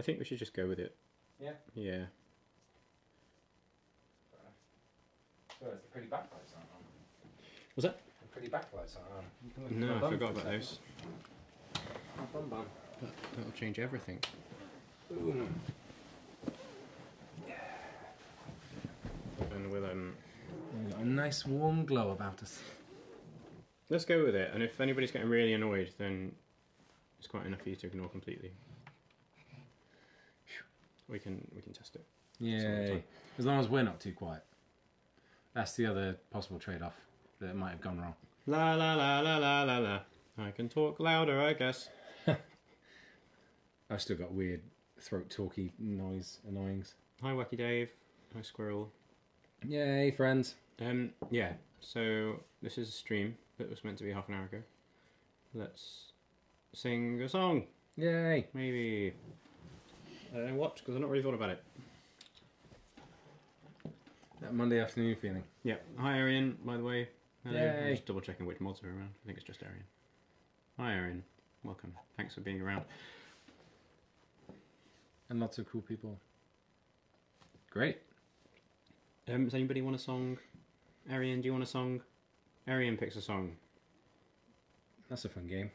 think we should just go with it. Yeah. Yeah. So it's the pretty backlights, aren't on? Was that? The pretty backlights aren't on. No, I forgot about those. Bum bum. That'll change everything. Boom. And we'll We've got a nice warm glow about us. let's go with it. And if anybody's getting really annoyed, then it's quite enough for you to ignore completely. We can test it. Yay. As long as we're not too quiet. That's the other possible trade-off that might have gone wrong. La la la la la la la. I can talk louder, I guess. I've still got weird throat talky noise annoyings. Hi, Wacky Dave. Hi, Squirrel. Yay, friends. Yeah. So this is a stream that was meant to be half an hour ago. Let's sing a song. Yay. Maybe. I don't know what, because I've not really thought about it. That Monday afternoon feeling. Yeah. Hi, Arian, by the way. Hello. Yay. I'm just double checking which mods are around. I think it's just Arian. Hi, Arian. Welcome. Thanks for being around. And lots of cool people. Great. Does anybody want a song? Arian, do you want a song? Arian picks a song. That's a fun game.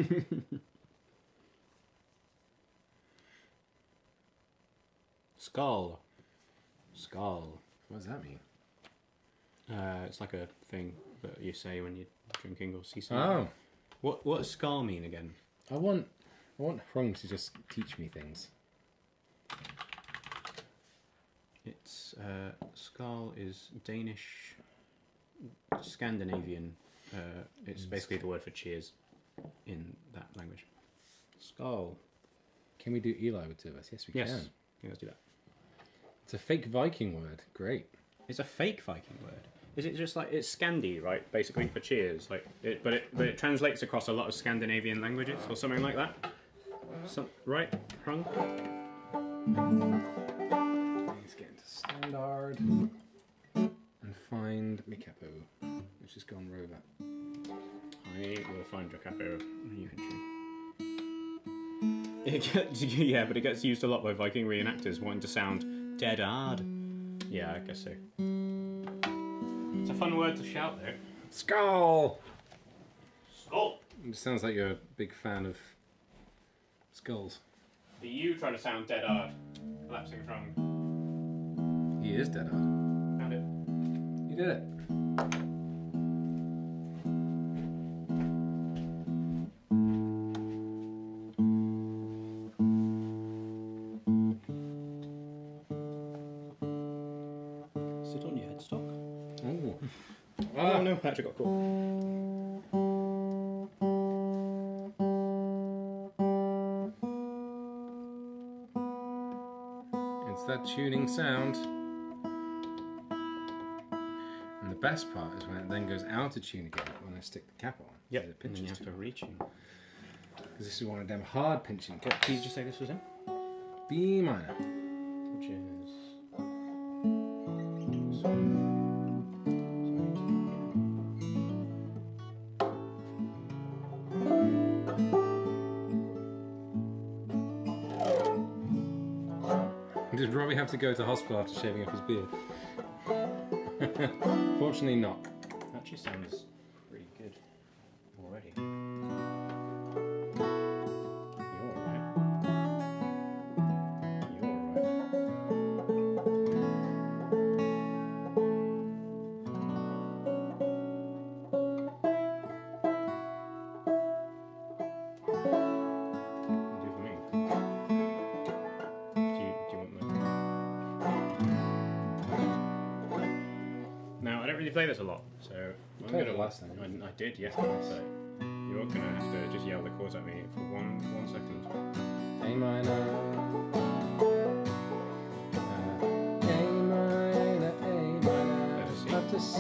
Skull. Skull. What does that mean? It's like a thing that you say when you're drinking or see something. Oh. What does skull mean again? I want Hrung to just teach me things. It's skull is Danish, Scandinavian. It's basically the word for cheers in that language. Skull. Can we do Eli with two of us? Yes, we can. Yes. Yeah, let's do that. It's a fake Viking word. Great. It's a fake Viking word. Is it just like it's Scandi, right? Basically for cheers, like but it translates across a lot of Scandinavian languages or something like that. Right, Hrung? Let's get into standard and find Mikapo, which has gone rover. I will find your capo and you can tune. Yeah, but it gets used a lot by Viking reenactors wanting to sound dead hard. Yeah, I guess so. It's a fun word to shout though. Skull! Skull! It sounds like you're a big fan of skulls. Are you trying to sound dead hard? Collapsing from. He is dead hard. Found it. You did it. Sit on your headstock. Oh. Oh no, I actually got caught. It's that tuning sound. And the best part is when it then goes out of tune again when I stick the cap on. Yep, It and pinches then you have too to much. retune. Because this is one of them hard pinching caps. Did you just say this was him? B minor. Which is. Did Robbie have to go to hospital after shaving off his beard? Fortunately not. Actually sounds pretty good already. You're alright. You're alright. Do for me. Do you want that? Now, I don't really play this a lot, so I'm played gonna it last time. I did yesterday, so you're gonna have to just yell the chords at me for one second. A minor. A minor, A minor. That's a C. Up to C.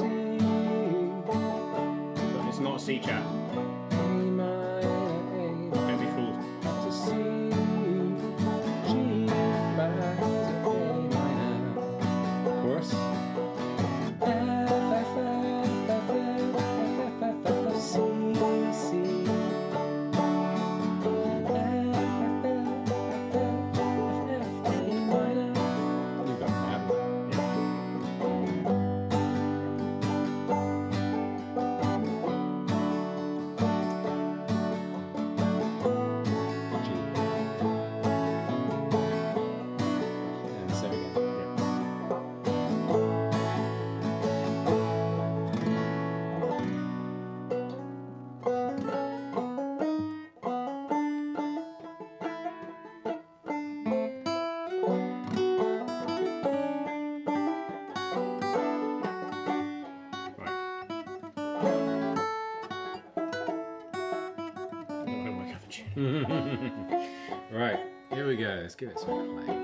But it's not a C chat. A minor, Don't be fooled. up to C. G back to A minor. Chorus. F, F, F, F, F, F, F, F, F, C, C. F, F, F, F, F, attention. Right, here we go. Let's give it some play.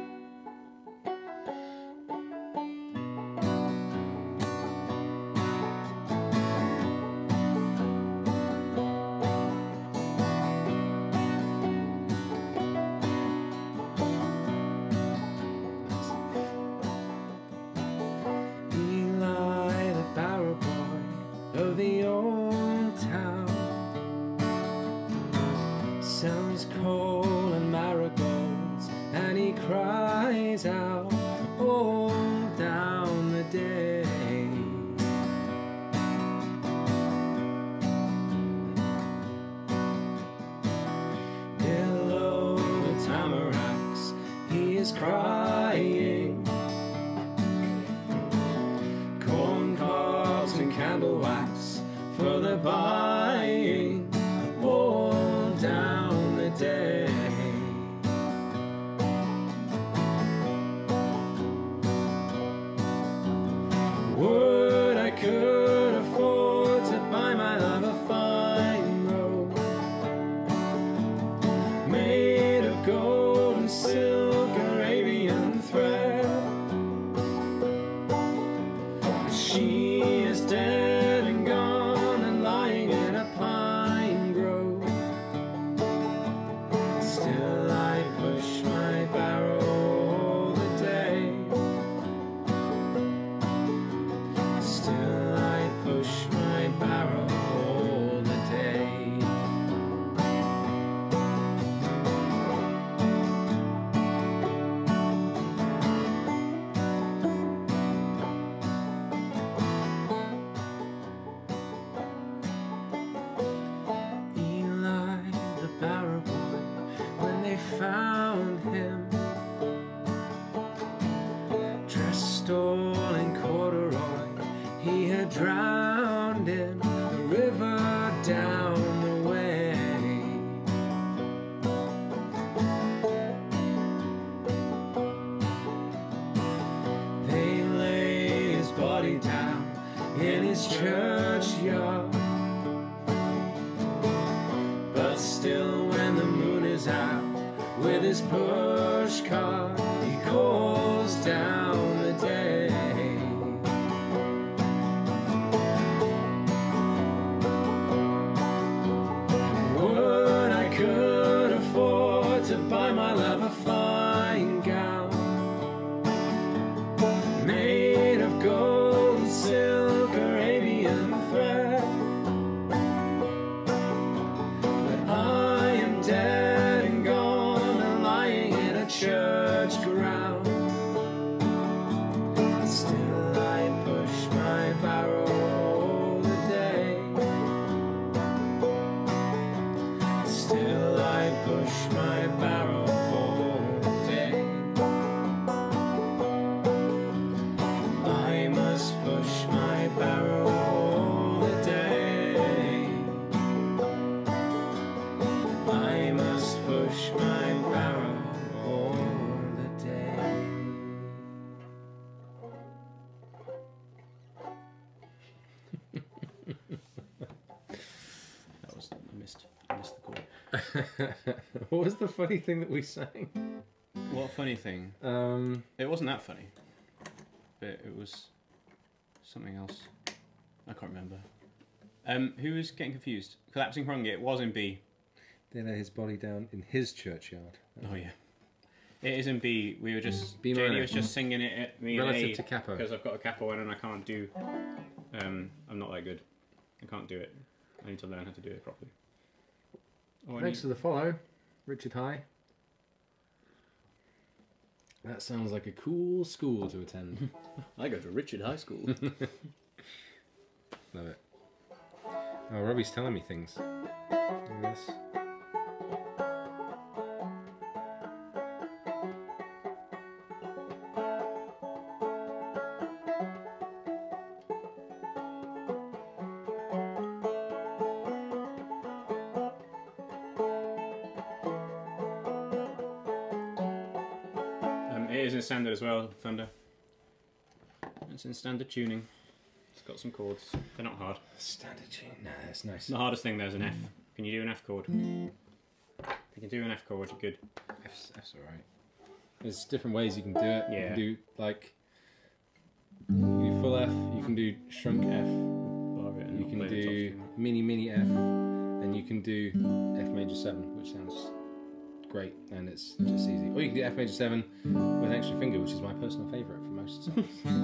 Of the old town sounds coal and marigolds, and he cries out all down the day. Below the tamaracks he is crying, corn cobs and candle wax for the buying all down the day. Would I could afford to buy my love a fine robe made of gold and silk, Arabian thread. But she is dead and gone and lying in a pine grove. Still I push my barrow all the day. Still I push my barrow all the day. Eli, the barrow boy, when they found him, dressed all in corduroy, he had drowned in the river down the way. They lay his body down in his churchyard, but still when the moon is out with his push cart, he goes down the day. Would I could afford to buy my love a fine gown made of gold and silk, Arabian thread. But I am dead and gone and lying in a church ground. Still I push my barrow all the day. Still I push my barrow all day. I must push my barrow all the day. I must push my barrow all the day. That was I missed the chord. What was the funny thing that we sang? What funny thing? It wasn't that funny, but it was something else. I can't remember. Who was getting confused? Collapsing Hrungi, it was in B. They lay his body down in his churchyard. Oh yeah. It is in B. We were just B Janie minor. was just singing it at me Relative in A to capo. because I've got a capo in and I can't do. I'm not that good. I can't do it. I need to learn how to do it properly. Oh, I Thanks need- for the follow, Richard High. That sounds like a cool school to attend. I go to Richard High School. Love it. Oh, Robbie's telling me things. Look at this. It is in standard as well, Thunder. It's in standard tuning. It's got some chords. They're not hard. Standard tune. Nah, that's nice. The hardest thing there is an F. Can you do an F chord? you can do an F chord, you're good. F's alright. There's different ways you can do it. Yeah. You can do like you can do full F. You can do shrunk F. You can do mini F, and you can do F major 7, which sounds great, and it's just easy. Or you can do F major 7 with an extra finger, which is my personal favourite for most songs.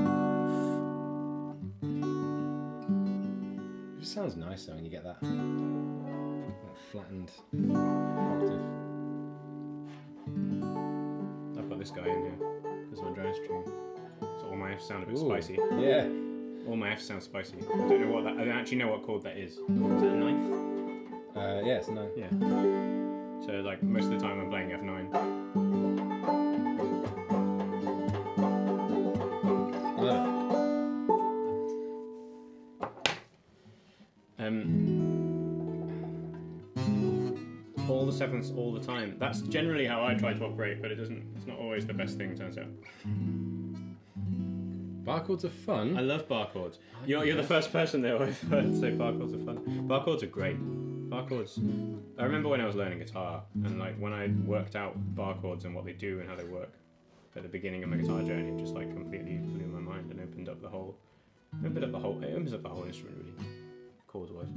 It just sounds nice though when you get that flattened octave. I've got this guy in here because my dry string. So all my F's sound a bit spicy. Yeah. All my F's sound spicy. I don't know what that. I don't actually know what chord that is. Is that a ninth? Yeah, it's a 9. Yeah. So like most of the time I'm playing F9. All the sevenths all the time. That's generally how I try to operate, but it's not always the best thing, turns out. Bar chords are fun. I love bar chords. You're the first person that I've heard say bar chords are fun. Bar chords are great. Bar chords. I remember when I was learning guitar, and like when I worked out bar chords and what they do and how they work at the beginning of my guitar journey, it just like completely blew my mind and opened up the whole. It opens up the whole instrument really, chords wise.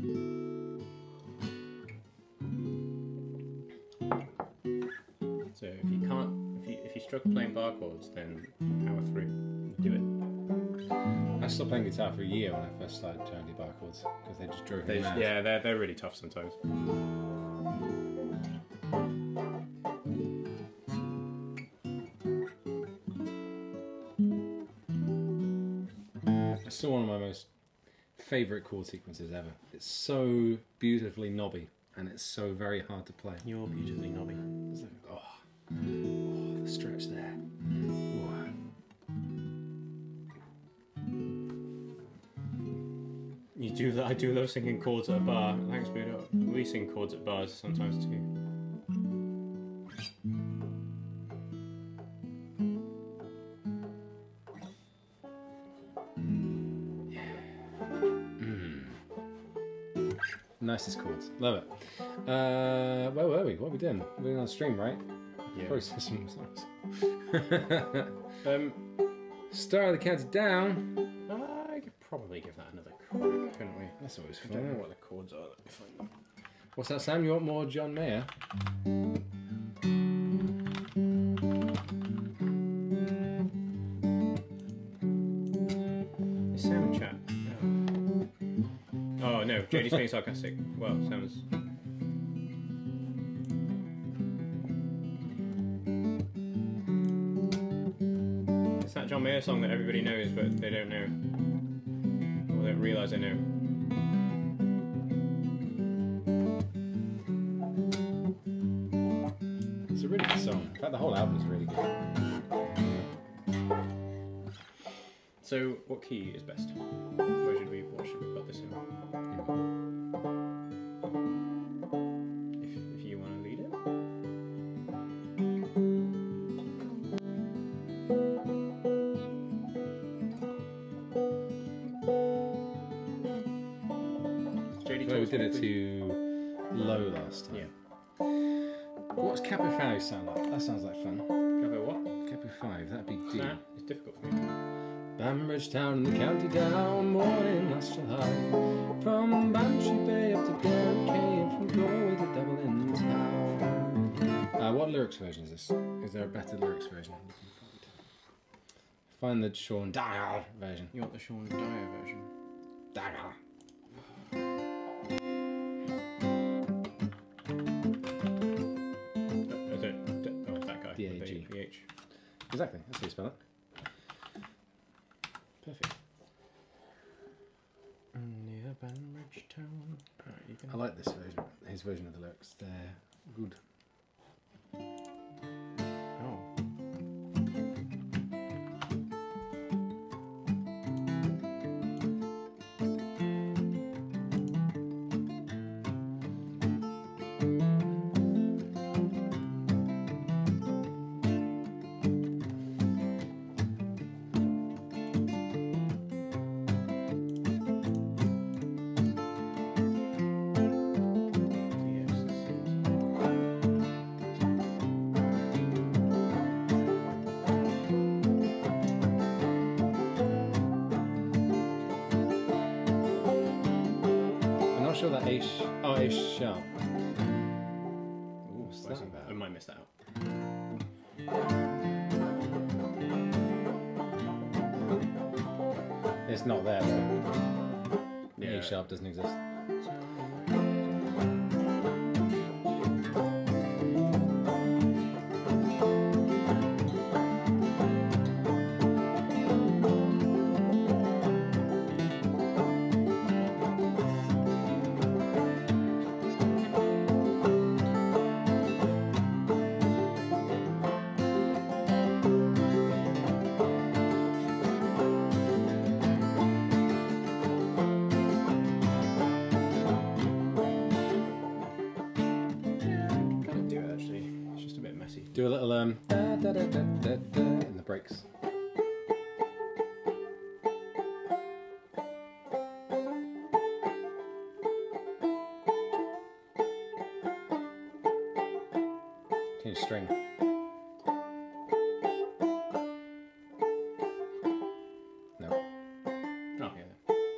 So if you struggle playing bar chords, then power through, do it. I stopped playing guitar for a year when I first started trying to do bar chords because they just drove me mad. Yeah, they're really tough sometimes. It's still one of my most favourite chord sequences ever. It's so beautifully knobby and it's so very hard to play. You're beautifully knobby. It's like, the stretch there. I do love singing chords at a bar. Thanks, Budo. We sing chords at bars sometimes too. Nicest chords. Love it. Where were we? What are we doing? We're on stream, right? Yeah. Probably some songs. Start of the countdown. I could probably give that another crack, couldn't we? That's always I fun. don't know what the chords are. Let me find them. What's that, Sam? You want more John Mayer? Is Sam in chat? Oh no, JD's being sarcastic. Well, Sam's. It's that John Mayer song that everybody knows, but they don't know. Or they don't realise they know. It's a really good song. In fact, the whole album's really good. So, what key is best? What should we put this in? If you want to lead it. So we did it to low last time. Yeah. What's Capo 5 sound like? That sounds like fun. Capo what? Capo 5, that'd be D. Nah, it's difficult for me. Bambridge Town in the county down, morning last July. From Bantry Bay up to Derry, came from Galway to Dublin town. What lyrics version is this? Is there a better lyrics version you can find? Find the Sean Dyer version. You want the Sean Dyer version? Dyer. Oh, it's that guy. D-A-G. D-H. Exactly, that's how you spell it. Perfect. Near Banbridge Town. Right, you can... I like this version, his version of the lyrics. They're good. Oh. that A sharp. Ooh, what's that about? I might miss that out. It's not there though. Yeah. A sharp doesn't exist. Do a little da, da, da, da, da, da, in the breaks. Change string. No. Oh yeah.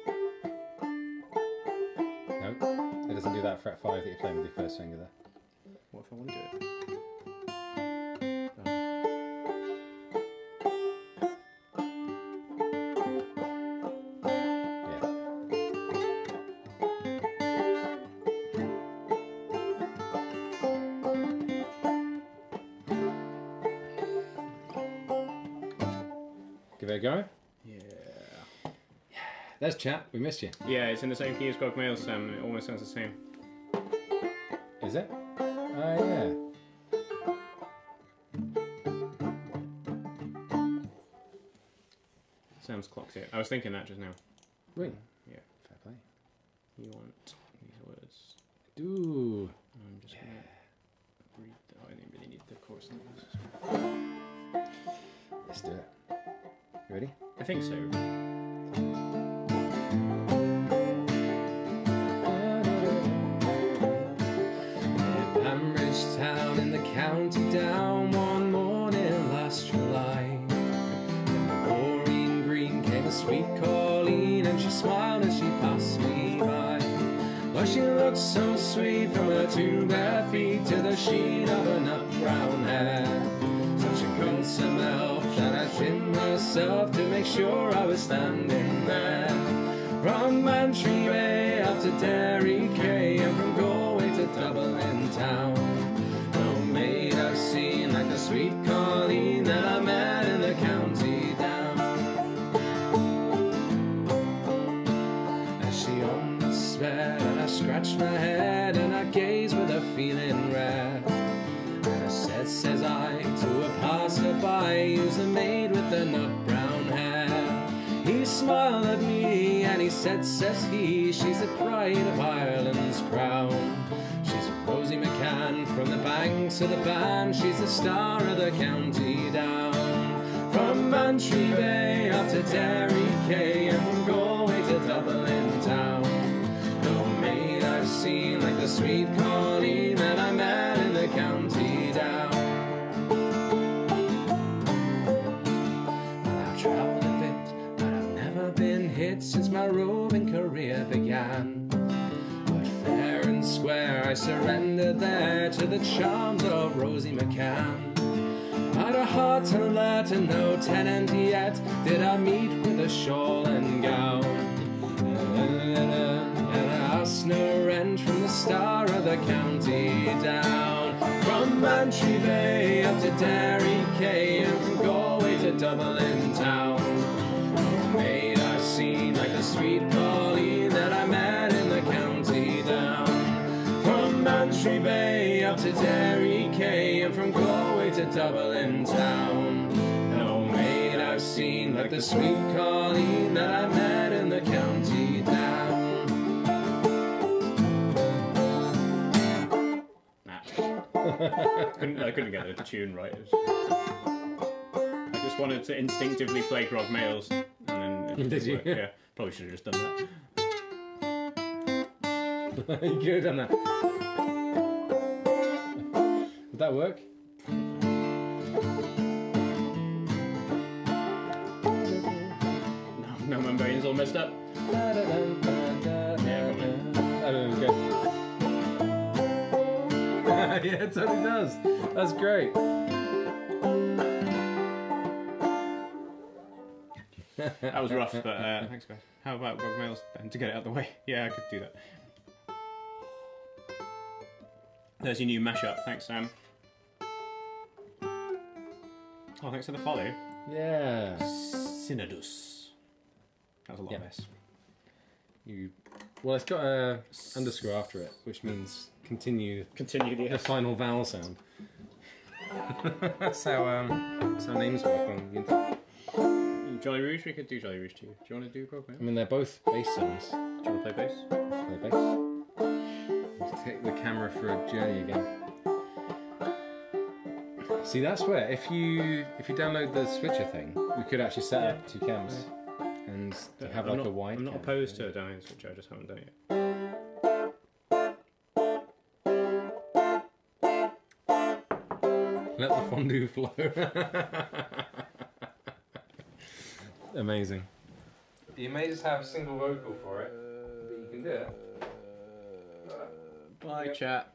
No, it doesn't do that fret 5 that you're playing with your first finger there. What if I want to do it? Give it a go. Yeah. There's chat. We missed you. Yeah, it's in the same key as Grog Mail, Sam. It almost sounds the same. Is it? Oh yeah. Sam's clocked it. I was thinking that just now. Really? Yeah. Fair play. You want these words? Do. I'm just gonna read. I didn't really need the chorus numbers. Let's do it. You ready? I think so. Town in the county down one morning last July. Maureen Green came a sweet Colleen, and she smiled as she passed me by. Well, she looked so sweet from her 2 bare feet to the sheen of her nut brown hair. Such a gruesome elf that I trimmed myself to make sure I was standing there. From Bantry Bay up to Derry Quay, and from Galway to Dublin town. Maid I've seen like the sweet Colleen that I met in the county down. As she on the bed, and I scratched my head, and I gazed with a feeling rare. And I said, says I, to a passerby, who's the maid with the nut brown hair? He smiled at me, and he said, says he, she's the pride of Ireland's crown. She's Rosie McCann from the banks of the Bann. She's the star of the county down. From Bantry Bay up to Derry Quay, and from Galway to Dublin town. No maid I've seen like the sweet Colleen that I met in the county down. Well, I've travelled a bit, but I've never been hit since my roving career began. Fair and square, I surrendered there to the charms of Rosie McCann. I'd a heart to let and no tenant yet did I meet with a shawl and gown. And I asked no rent from the star of the county down. From Bantry Bay up to Derry Quay, and from Galway to Dublin town. Oh, maid I've seen like the sweet Colleen that I met in the county down. From Bantry Bay up to Derry Quay, and from Galway to Dublin town. No maid I've seen like the sweet Colleen that I met in the county down. I couldn't get the tune right. I just wanted to instinctively play Grog Mails, and then it Did you? Work. Yeah, probably should have just done that. You could have done that. Would that work? No, my brain's all messed up. Oh, don't know. Yeah, it totally does. That's great. That was rough, but thanks guys. How about Grog Mails then, to get it out of the way? Yeah, I could do that. There's your new mashup. Thanks, Sam. Oh, thanks for the follow. Yeah. Synodus. That was a lot of S. Well, it's got a underscore after it, which means continue the S. final vowel sound. That's how names work on the internet. Jolly Rouge, we could do Jolly Rouge too. Do you want to do Grog Mails? I mean, they're both bass songs. Do you want to play bass? Let's play bass. Let's take the camera for a journey again. See, that's where if you download the switcher thing, we could actually set up two cams and have like a wide. I'm not opposed to downloading the switcher. I just haven't done it yet. Let the fondue flow. Amazing. You may just have a single vocal for it, but you can do it. Bye, chat.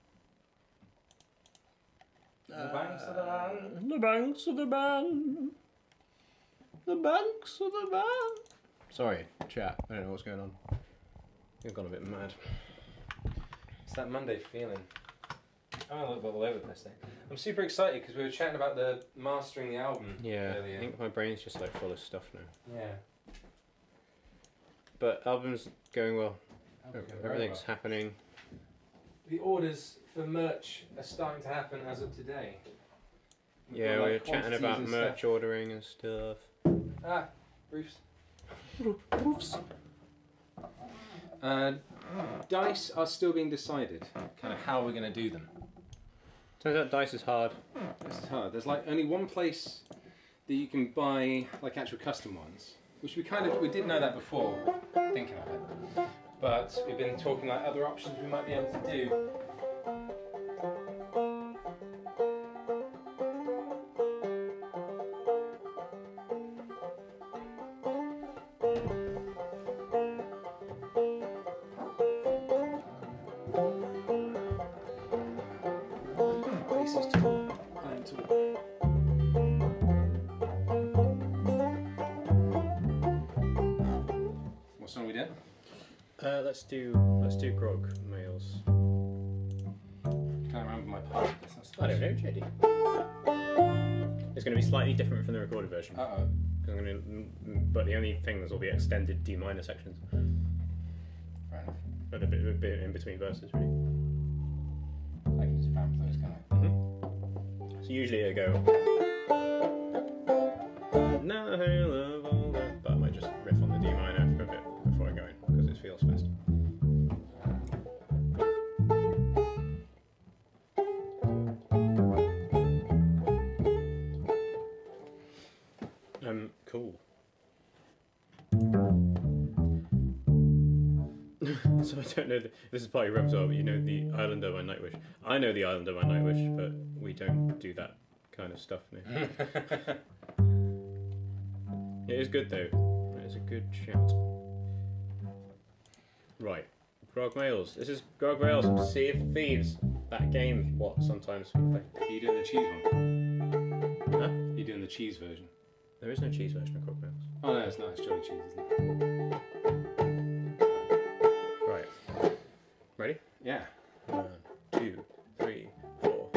The banks of the land. The banks of the ban. The banks of the ban. Sorry, chat. I don't know what's going on. I've gone a bit mad. It's that Monday feeling. I'm a little bit all over the place thing. I'm super excited because we were chatting about the mastering the album earlier. I think my brain's just like full of stuff now. Yeah. But album's going well. Everything's happening. The orders for merch are starting to happen as of today. Yeah, we were chatting about merch ordering and stuff. Ah, roofs. Roofs. Dice are still being decided, kind of how we're going to do them. Turns out dice is hard. It's hard. There's like only one place that you can buy like actual custom ones, which we did know that before, thinking of it. But we've been talking like other options we might be able to do. What song are we doing? Let's do Grog Mails. Can I remember my part? I don't know, JD. It's going to be slightly different from the recorded version. Uh-oh. But the only things will be extended D minor sections. Fair enough. But a bit in between verses, really. I can just vamp those, can I? So usually I go. But I might just riff on the D minor for a bit before I go in because it feels fast. Cool. So I don't know. This is Party Rub as well, but you know the Islander by Nightwish. I know the Islander by Nightwish, but we don't do that kind of stuff now. It is good though. It is a good shout. Right, Grog Mails. This is Grog Mails from Sea of Thieves. That game, what sometimes we play. Are you doing the cheese one? Huh? You're doing the cheese version? There is no cheese version of Grog Mails. Oh no, it's not. It's Jolly Cheese, isn't it? Right. Ready? Yeah. 1, 2, 3, 4.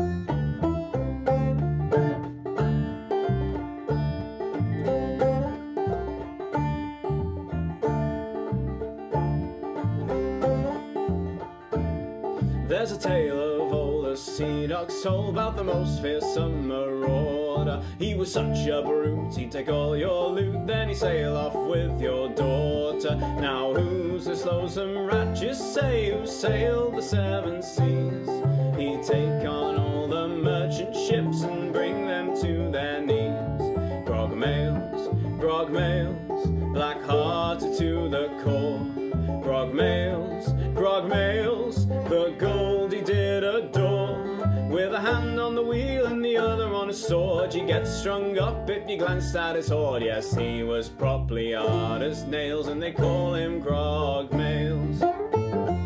There's a tale of old sea dogs told about the most fearsome marauder. He was such a brute, he'd take all your loot, then he'd sail off with your daughter. Now who's this lonesome rat, just say, who sailed the 7 seas? He'd take on all the merchant ships and bring them to their knees. Grog Mails, black-hearted to the core. Grog Mails, the gold he did adore. With a hand on the wheel and the other on a sword, you get strung up if you glanced at his hoard. Yes, he was properly hard as nails, and they call him Grog Mails.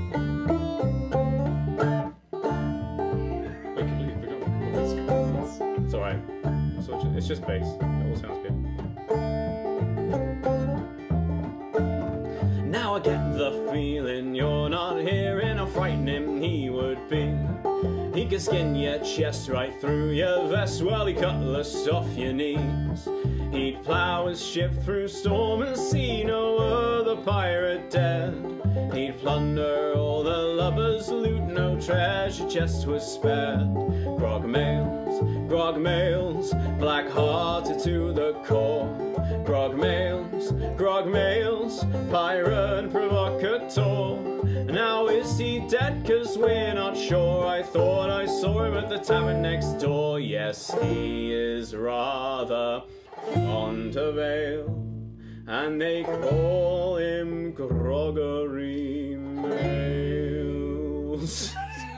it's just bass. It all sounds good. Now I get the feeling you're not here, and how frightening he would be. He could skin your chest right through your vest while he cutlassed off your knees. He'd plough his ship through storm and sea, no other pirate dared. He'd plunder all the lubbers' loot, no treasure chest was spared. Grog mails, black-hearted to the core. Grog mails, pirate provocateur. Now is he dead? 'Cause we're not sure. I thought I saw him at the tavern next door. Yes, he is rather fond of ale, and they call him Groggery Mails.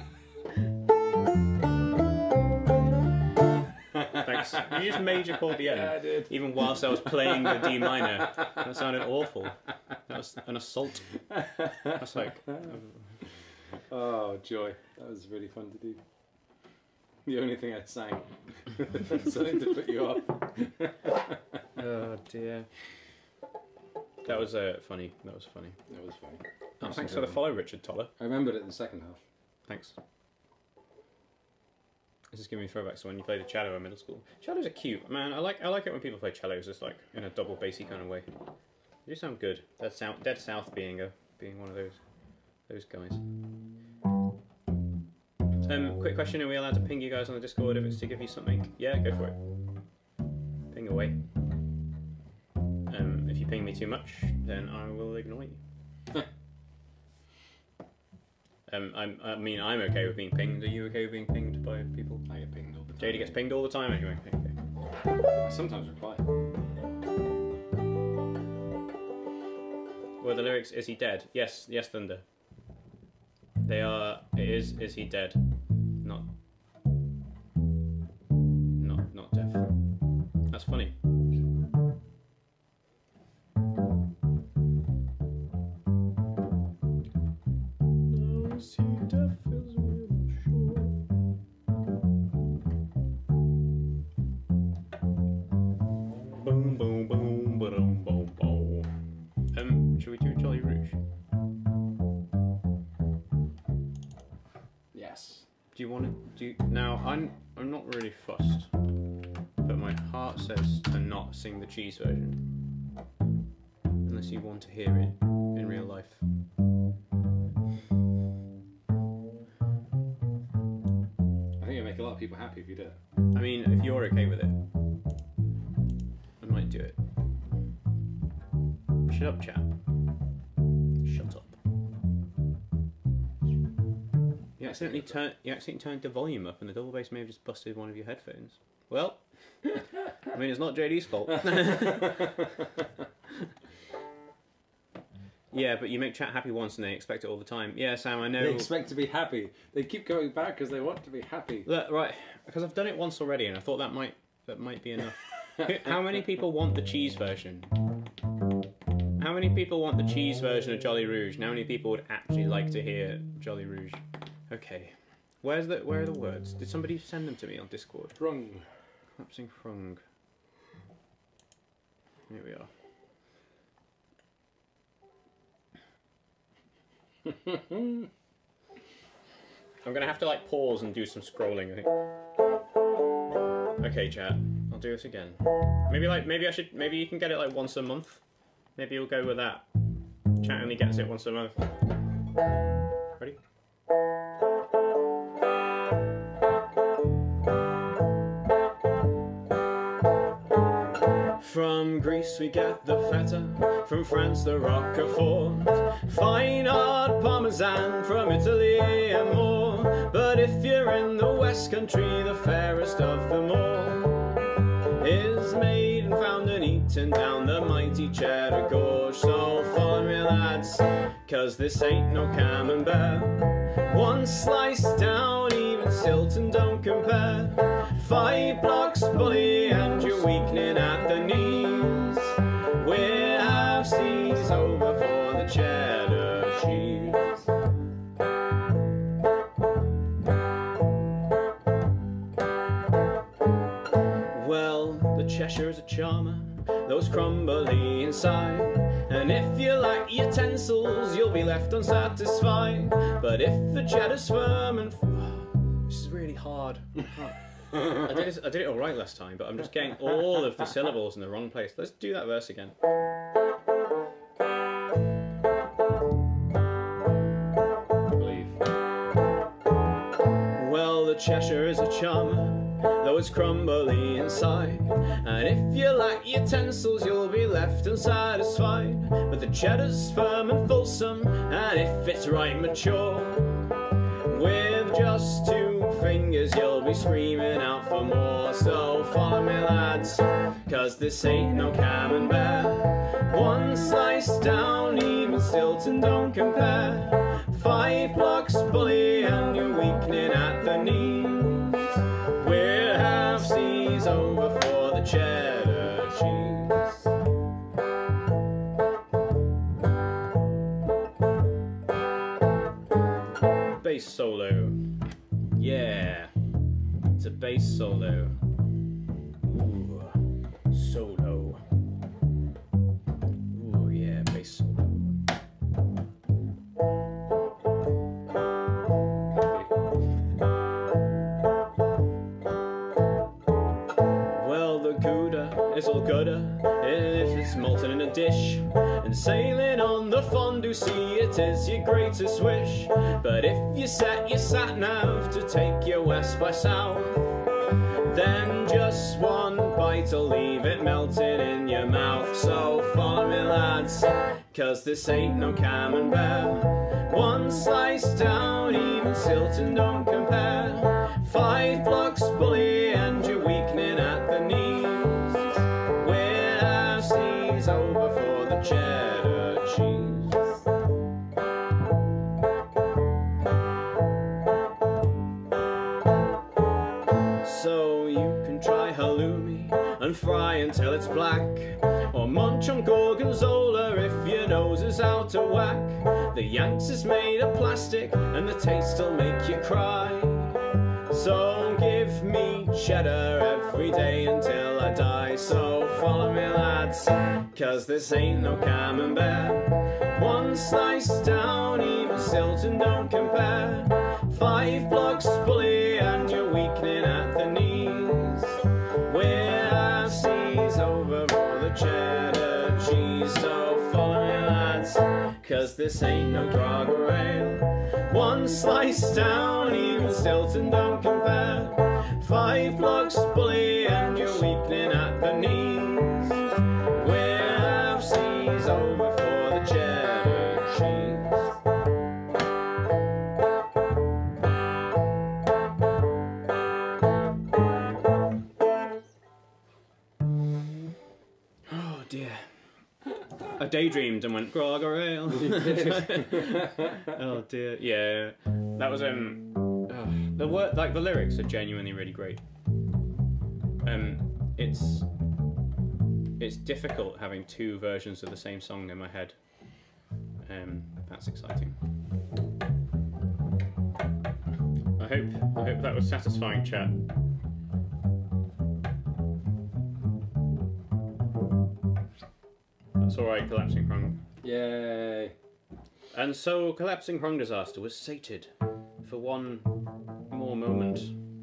Thanks. You just major chord the end. Yeah, I did. Even whilst I was playing the D minor. That sounded awful. That was an assault. That's like... Oh, joy. That was really fun to do. The only thing I sang. Something to put you off. Oh dear. That was funny. That was funny. That was funny. Oh, thanks for the follow, Richard Toller. I remembered it in the second half. Thanks. This is giving me throwbacks to when you played a cello in middle school. Cellos are cute, man. I like it when people play cellos just like in a double bassy kind of way. They do sound good. Dead South being one of those guys. Quick question: are we allowed to ping you guys on the Discord if it's to give you something? Yeah, go for it. Ping away. If you ping me too much, then I will ignore you. I mean, I'm okay with being pinged. Are you okay with being pinged by people? I get pinged all the time. JD gets pinged all the time anyway. Okay. I sometimes reply. Well, the lyrics, is he dead? Yes, Thunder. They are, is he dead? Not deaf. That's funny. Is he deaf? Is we sure? Boom, boom, boom, boom, boom, boom. Should we do Jolly Rouge? Yes. Do you want to do now? I'm not really fussed, but my heart says to not sing the cheese version unless you want to hear it in real life. I think it'll make a lot of people happy if you do it. I mean, if you're okay with it, I might do it. Shut up, chat. Shut up. You accidentally turned the volume up, and the double bass may have just busted one of your headphones. Well, I mean, it's not JD's fault. Yeah, but you make chat happy once, and they expect it all the time. Yeah, Sam, I know. They expect to be happy. They keep going back because they want to be happy. Look, right, because I've done it once already, and I thought that might be enough. How many people want the cheese version? How many people want the cheese version of Jolly Rouge? And how many people would actually like to hear Jolly Rouge? Okay. Where are the words? Did somebody send them to me on Discord? Wrong. Collapsing Frung. Here we are. I'm gonna have to like pause and do some scrolling, I think. Okay, chat. I'll do this again. Maybe you can get it like once a month. Maybe you'll go with that. Chat only gets it once a month. Ready? From Greece we get the feta, from France the roquefort, fine art parmesan from Italy and more. But if you're in the West Country, the fairest of them all is made and found and eaten down the mighty Cheddar Gorge. So follow me, lads, 'cause this ain't no camembert. One slice down, even Stilton don't compare. 5 blocks bully and you're weakening at the knees. We're half seas over for the cheddar cheese. Well, the Cheshire's a charmer, those crumbly inside. And if you lack utensils, you'll be left unsatisfied. But if the cheddar's firm and... This is really hard. I did it all right last time, but I'm just getting all of the syllables in the wrong place. Let's do that verse again. Well, the Cheshire is a charmer, though it's crumbly inside. And if you lack utensils, you'll be left unsatisfied. But the cheddar's firm and fulsome, and if it's right mature, with just 2 fingers you'll be screaming out for more. So follow me, lads, 'cause this ain't no camembert. 1 slice down, even Stilton don't compare. 5 blocks bully and you're weakening at the knees. We're half seas over for the cheddar cheese. Bass solo. Yeah, it's a bass solo. Ooh, solo. Ooh, yeah, bass solo. Well, the Gouda is all gooder if it's molten in a dish, and sailing on the fondue sea it is your greatest wish. But if you set your sat-nav to take you west by south, then just 1 bite'll leave it melting in your mouth. So follow me, lads, 'cause this ain't no camembert. 1 slice down, even Stilton don't compare. 5 blocks bully and you're weakening at the knees. We're half seas over for the cheddar cheese. So you can try halloumi and fry until it's black, or munch on gorgonzola if your nose is out of whack. The Yanks is made of plastic and the taste'll make you cry. So give me cheddar every day until I die. So follow me, lads, 'cause this ain't no camembert. 1 slice down, even Stilton don't compare. 5 blocks bully and you're weakening at the knees. We're half seas over for the cheddar cheese. So follow me, lads, 'cause this ain't no Draga ale. 1 slice down, even Stilton don't compare. 5 blocks bully and you're weakening at the knees. We're half seas over for the cheddar cheese. Oh dear. I daydreamed and went Draga ale. Oh dear. Yeah, that was the word, like the lyrics are genuinely really great. It's difficult having 2 versions of the same song in my head. That's exciting. I hope that was satisfying, chat. That's alright, Collapsing Krung. Yay. And so Collapsing Krung Disaster was sated for 1 more moment.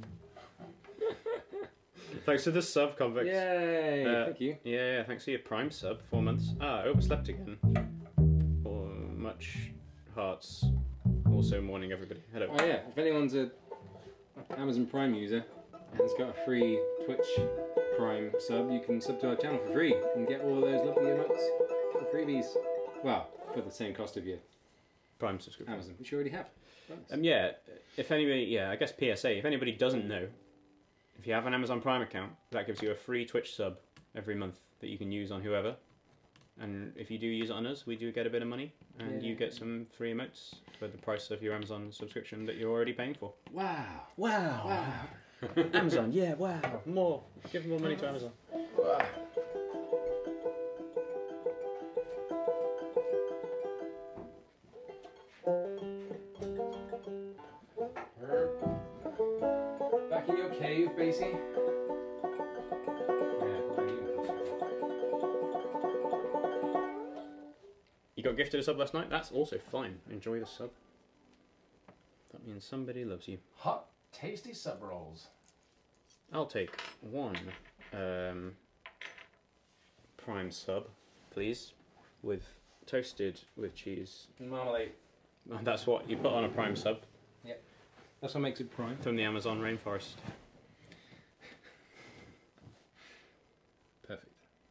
Thanks to the sub, Convex. Yay, thank you. Yeah, thanks for your Prime sub, 4 months. I overslept again. Or much hearts. Also morning, everybody. Hello. Oh yeah, if anyone's a Amazon Prime user and has got a free Twitch Prime sub, you can sub to our channel for free and get all of those lovely emotes for freebies. Well, for the same cost of your Prime subscription. Amazon, which you already have. Yeah, if anybody, yeah, I guess PSA, if anybody doesn't know, if you have an Amazon Prime account, that gives you a free Twitch sub every month that you can use on whoever. And if you do use it on us, we do get a bit of money, and you get some free emotes for the price of your Amazon subscription that you're already paying for. Wow. Wow. Wow. Amazon, yeah, wow. More. Give more money to Amazon. Wow. Back in your cave, Basie. Yeah, got gifted a sub last night. That's also fine. Enjoy the sub. That means somebody loves you. Hot, tasty sub rolls. I'll take one prime sub, please, with toasted with cheese. Marmalade. That's what you put on a prime sub. Yep. That's what makes it prime. From the Amazon rainforest. Perfect.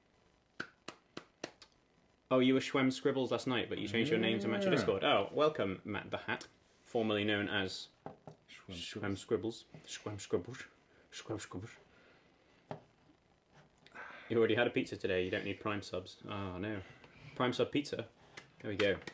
Oh, you were Schwem Scribbles last night, but you changed your name to match your Discord. Oh, welcome, Matt the Hat, formerly known as Schwem Scribbles. Schwem Scribbles. Schwem Scribbles. You already had a pizza today, you don't need prime subs. Oh no. Prime sub pizza. There we go.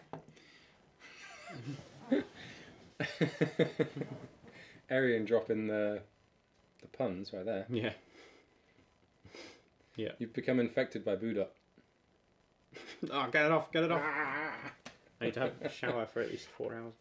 Arian dropping the puns right there. Yeah. Yeah. You've become infected by Boodop. Oh, get it off, get it off. I need to have a shower for at least 4 hours.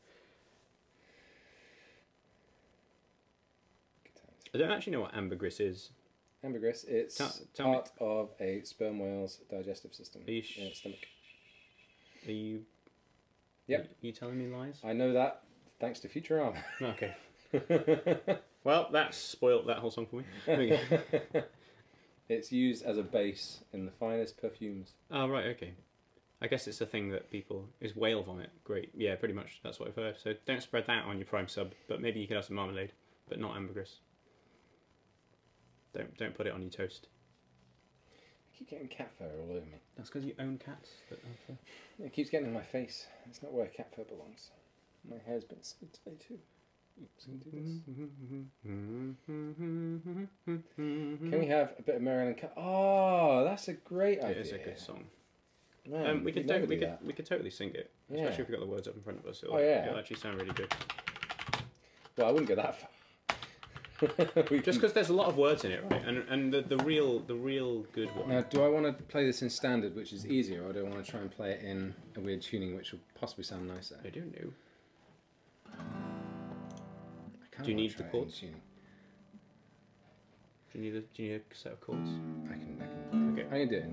I don't actually know what ambergris is. Ambergris, it's part of a sperm whale's digestive system in its stomach. Are you... Yep. Are you telling me lies? I know that thanks to Futurama. Okay. Well, that's spoilt that whole song for me. There we go. It's used as a base in the finest perfumes. Oh, right, okay. I guess it's a thing that people... Is whale vomit. Great. Yeah, pretty much. That's what I've heard. So don't spread that on your prime sub, but maybe you could have some marmalade, but not ambergris. Don't put it on your toast. I keep getting cat fur all over me. That's because you own cats. It keeps getting in my face. It's not where cat fur belongs. My hair's been split today too. Oops, I'm gonna do this. Can we have a bit of Marilyn Cat? Oh, that's a great idea. It is a good song. Man, we could totally sing it, especially if we got the words up in front of us. It'll actually sound really good. Well, I wouldn't go that far. Just because there's a lot of words in it, right? And the real good one. Now, do I want to play this in standard, which is easier, or do I want to try and play it in a weird tuning, which will possibly sound nicer? I don't know. Do you need the chords? Do you need a set of chords? I can. Okay. I'm gonna do it.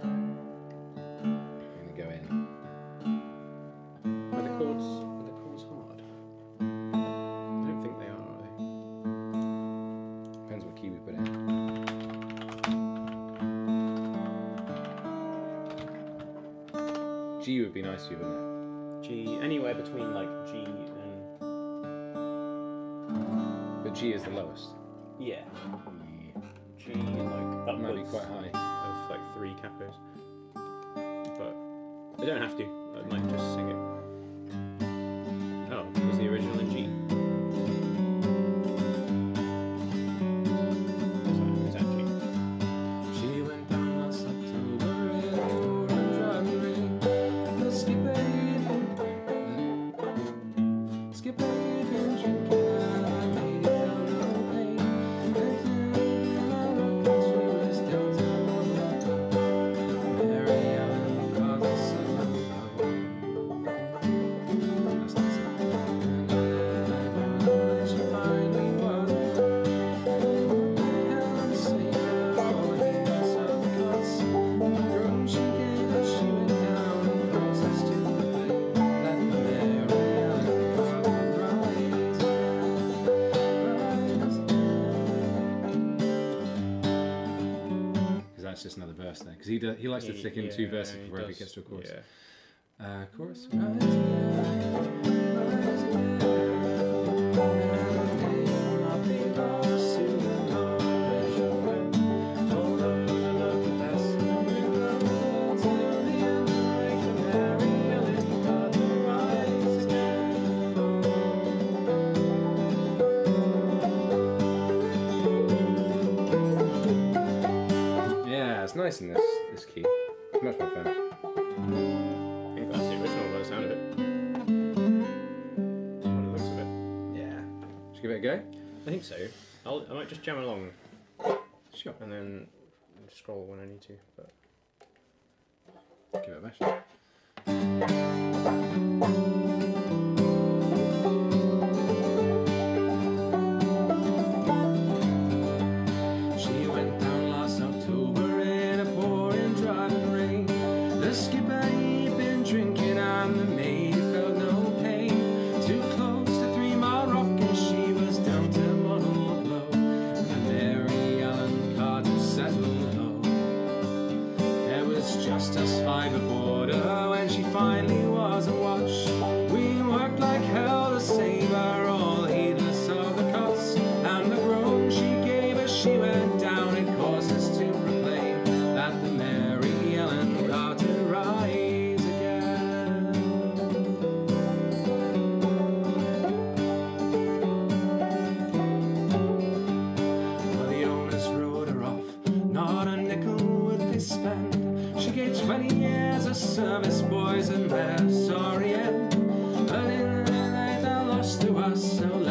I'm gonna go in. Are the chords hard? I don't think they are they? Depends what key we put in. G would be nice for you, wouldn't it? G, anywhere between like G and... But G is the lowest. Yeah. G like upwards might be quite high. Of like 3 capos. But they don't have to. I might just sing it. Oh, was the original in G? Just another verse there, because he likes to stick in 2 verses before he gets to a chorus. Yeah. Chorus. Nice in this key. It's much more fun. I think that's the original by the sound of it. What it looks of it. Yeah. Should we give it a go? I think so. I might just jam along. Sure. And then scroll when I need to. But give it a bash. Skipper, he'd been drinking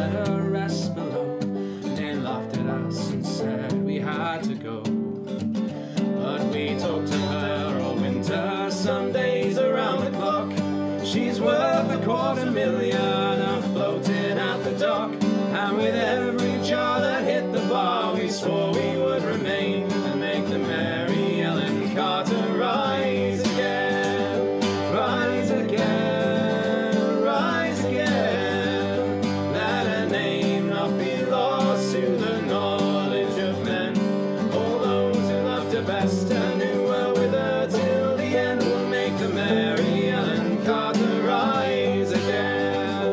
let her rest below. They laughed at us and said we had to go. But we talked to her all winter, some days around the clock. She's worth $250,000 floating at the dock. And with every jar that hit the bar, we swore we would remain and make the Mary Ellen Carter rise again, rise again, rise again. Let her name not be lost to the knowledge of men. All those who loved her best and who were with her till the end will make the Mary Ellen Carter rise again.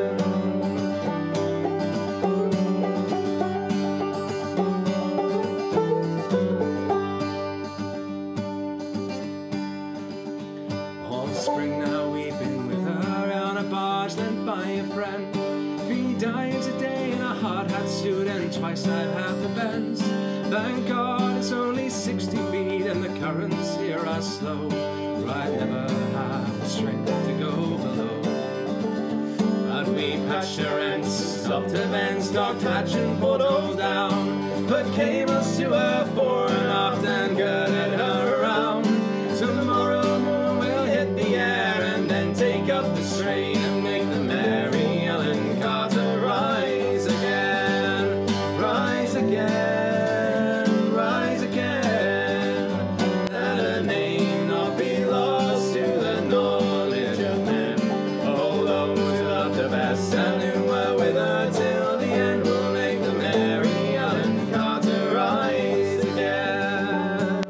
All spring now we've been with her on a barge lent by a friend. 3 dives a day in a hard hat suit and twice I've had the bends. Thank God it's only 60 feet and the currents here are slow. I'd never have the strength to go below. But we patched her ends, stopped her bends, docked hatch and pulled all down. Put cables to her fore and aft and girded her around. Tomorrow morn we'll hit the air and then take up the strain and make the Mary Ellen Carter rise again, rise again, rise again. Let her name not be lost to the knowledge of men. All those who loved her best and who were with her till the end will make the Mary Ellen Carter rise again.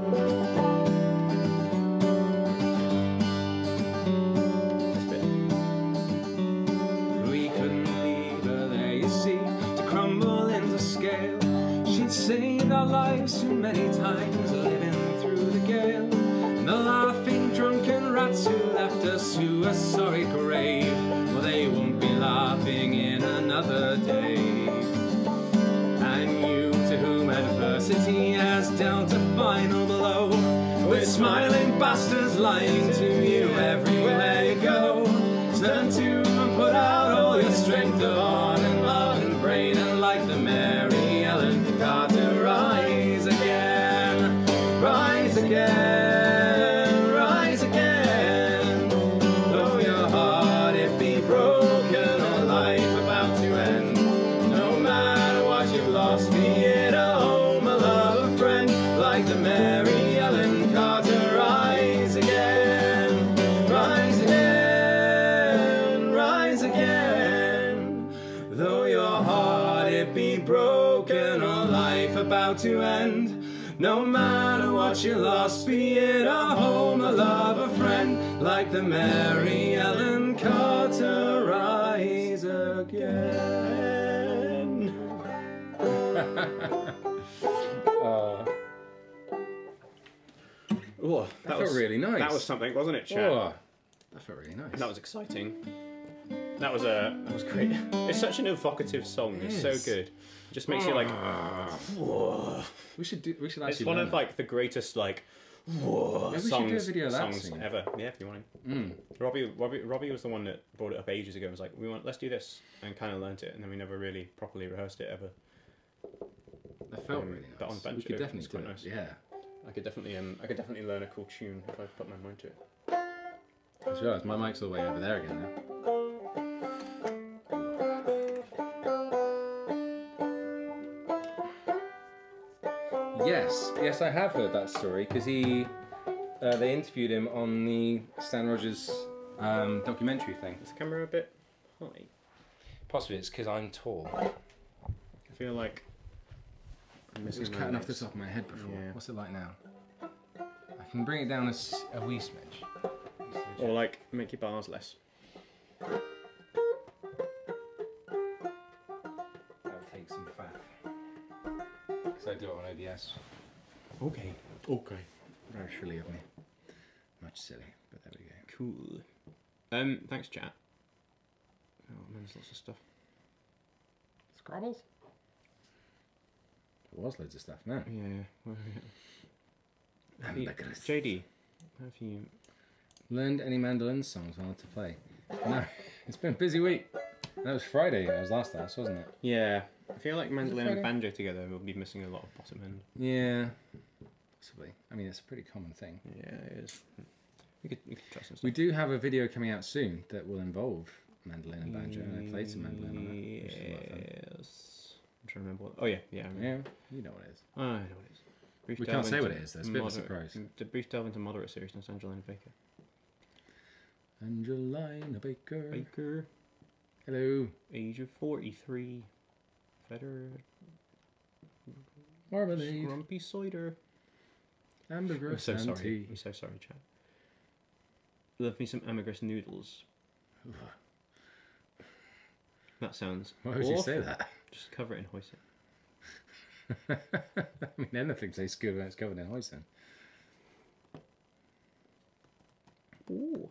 We couldn't leave her there, you see, to crumble into scale. She'd saved our lives too many times, living through the gale. And the laughing drunken rats who left us to a sorry grave, well, they won't be laughing in another day. And you, to whom adversity has dealt a final blow, with smiling bastards lying to you everywhere you go, turn to and put out all your strength of heart and love and brain, and like the Mary Ellen Carter rise again, rise again, rise again. Though your heart it be broken or life about to end, no matter what you've lost, be it a home, a love, a friend, like the Mary Ellen Carter rise again, rise again, rise again. Though your heart it be broken or life about to end, no matter what you lost, be it a home, a love, a friend, like the Mary Ellen Carter rise again. Oh, that felt really nice. That was something, wasn't it, Chad? Oh, that felt really nice. That was exciting. That was great. It's such an evocative song. It's so good. It just makes you like. Whoa. We should actually. It's one of like the greatest like. Whoa, maybe we should do a video of that songs scene. ever. Yeah, if you want to. Robbie was the one that brought it up ages ago. And was like, let's do this, and kind of learnt it, and then we never really properly rehearsed it ever. That felt really nice. But on bench, we could definitely do quite it. nice. Yeah. I could definitely learn a cool tune if I put my mind to it. I just realised my mic's all the way over there again now. Yes, I have heard that story because they interviewed him on the Stan Rogers documentary thing. Is the camera a bit high? Possibly it's because I'm tall. I feel like I'm It missing was my cutting off legs. the top of my head before. Yeah. What's it like now? I can bring it down a wee smidge. Or like make your bars less. That'll take some fat. Because I do it on OBS. Okay. Very silly of me. Much silly, but there we go. Cool. Thanks, chat. Oh man, there's lots of stuff. Scrabbles? There was loads of stuff, man. Yeah. Ambergris. JD, have you Learned any mandolin songs I want to play? No, it's been a busy week. That was Friday. That was last house, wasn't it? Yeah. I feel like mandolin and Friday? banjo together will be missing a lot of bottom end. Yeah, possibly. I mean, it's a pretty common thing. Yeah, it is. We could try some stuff. We do have a video coming out soon that will involve mandolin and banjo, and I played some mandolin on it. Which is a lot of fun. Yes. I'm trying to remember what... Oh, yeah. Yeah, I remember. Yeah, you know what it is. I know what it is. Brief We delve can't say into what it is, though. It's a bit of a surprise. The brief delve into moderate seriousness, Angelina Baker. Angelina Baker. Hello. Age of 43. Feder. Marmalade. Grumpy cider. Ambergris I'm so and sorry. tea. I'm so sorry, Chad. Love me some ambergris noodles. That sounds Why would awful. you say that? Just cover it in hoisin. I mean, anything tastes good when it's covered in hoisin. Ooh.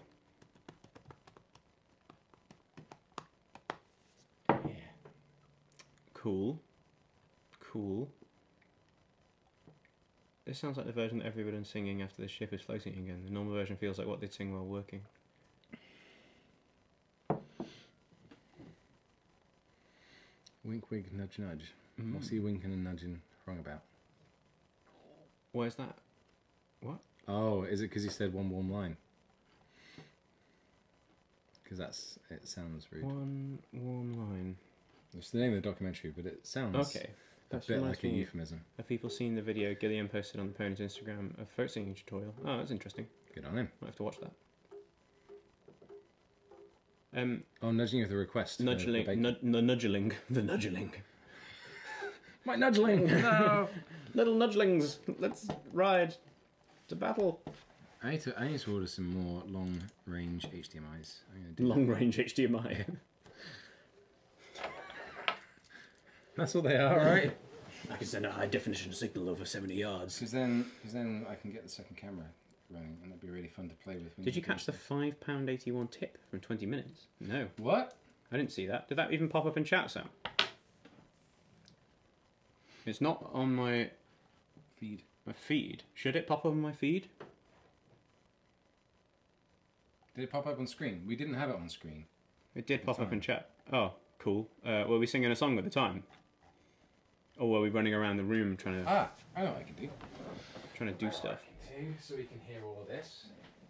Yeah. Cool. Cool. This sounds like the version that everyone's singing after the ship is floating again. The normal version feels like what they'd sing while working. Wink, wink, nudge, nudge. What's he winking and nudging wrong about? Where's that? What? Oh, is it because he said one warm line? Because it sounds rude. One warm line. It's the name of the documentary, but it sounds Okay. a bit like a euphemism. Have people seen the video Gillian posted on the Pony's Instagram of throat singing tutorial? Oh, that's interesting. Good on him. Might have to watch that. Oh, nudging with a request. Nudgeling. The nudgeling. My nudgeling! No! Little nudgelings, let's ride to battle. I need to order some more long-range HDMIs. I'm gonna do Long-range HDMI. That's what they are, right? I can send a high-definition signal over 70 yards. Because then I can get the second camera running, and it'd be really fun to play with. Did you catch the £5.81 tip from 20 minutes? No. What? I didn't see that. Did that even pop up in chat, Sam? It's not on my Feed. feed. Should it pop up on my feed? Did it pop up on screen? We didn't have it on screen. It did pop up in chat. Oh, cool. Were we singing a song at the time? Or were we running around the room trying to... Ah, I know what I can do. Trying to do stuff. So we can hear all of this.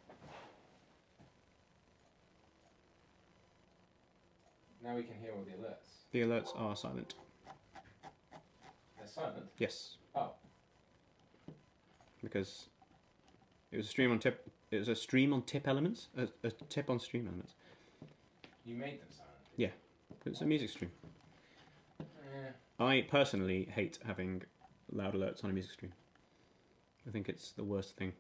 Now we can hear all the alerts. The alerts are silent. They're silent? Yes. Oh. Because it was a stream on tip. It was a stream on tip elements. A tip on stream elements. You made them silent? Yeah. It's a music stream. I personally hate having loud alerts on a music stream. I think it's the worst thing.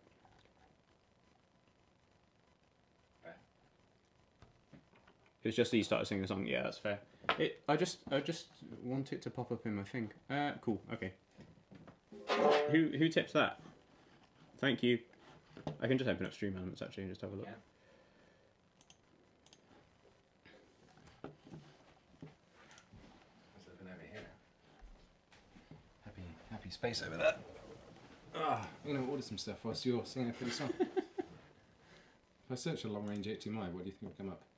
Fair. It was just that you started singing a song. Yeah, that's fair. I just want it to pop up in my thing. Cool. Okay. Who tips that? Thank you. I can just open up stream elements actually and just have a look. Yeah. What's looking over here now? Happy space over there. I'm going to order some stuff whilst you're singing a pretty song. If I search a long-range HDMI, what do you think will come up?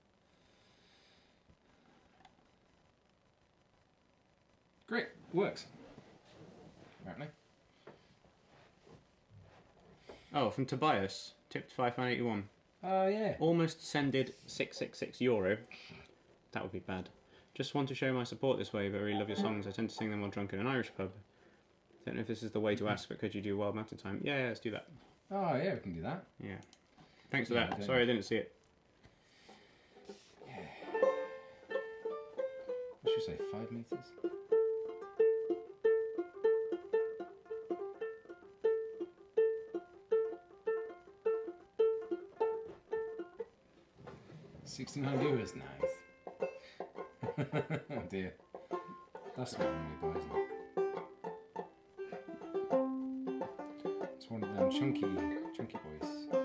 Great, works. Apparently. Oh, from Tobias. Tipped £5.81. Oh, yeah. Almost sended €666. That would be bad. Just want to show my support this way, but I really love your songs. I tend to sing them while drunk in an Irish pub. Don't know if this is the way to ask, but could you do Wild Mountain Time? Yeah, let's do that. Oh, yeah, we can do that. Yeah. Thanks for Yeah, that. Sorry I didn't see it. Yeah. What should we say, 5 metres? €69, nice. Oh dear. That's what we buy, isn't it? It's one of them chunky boys.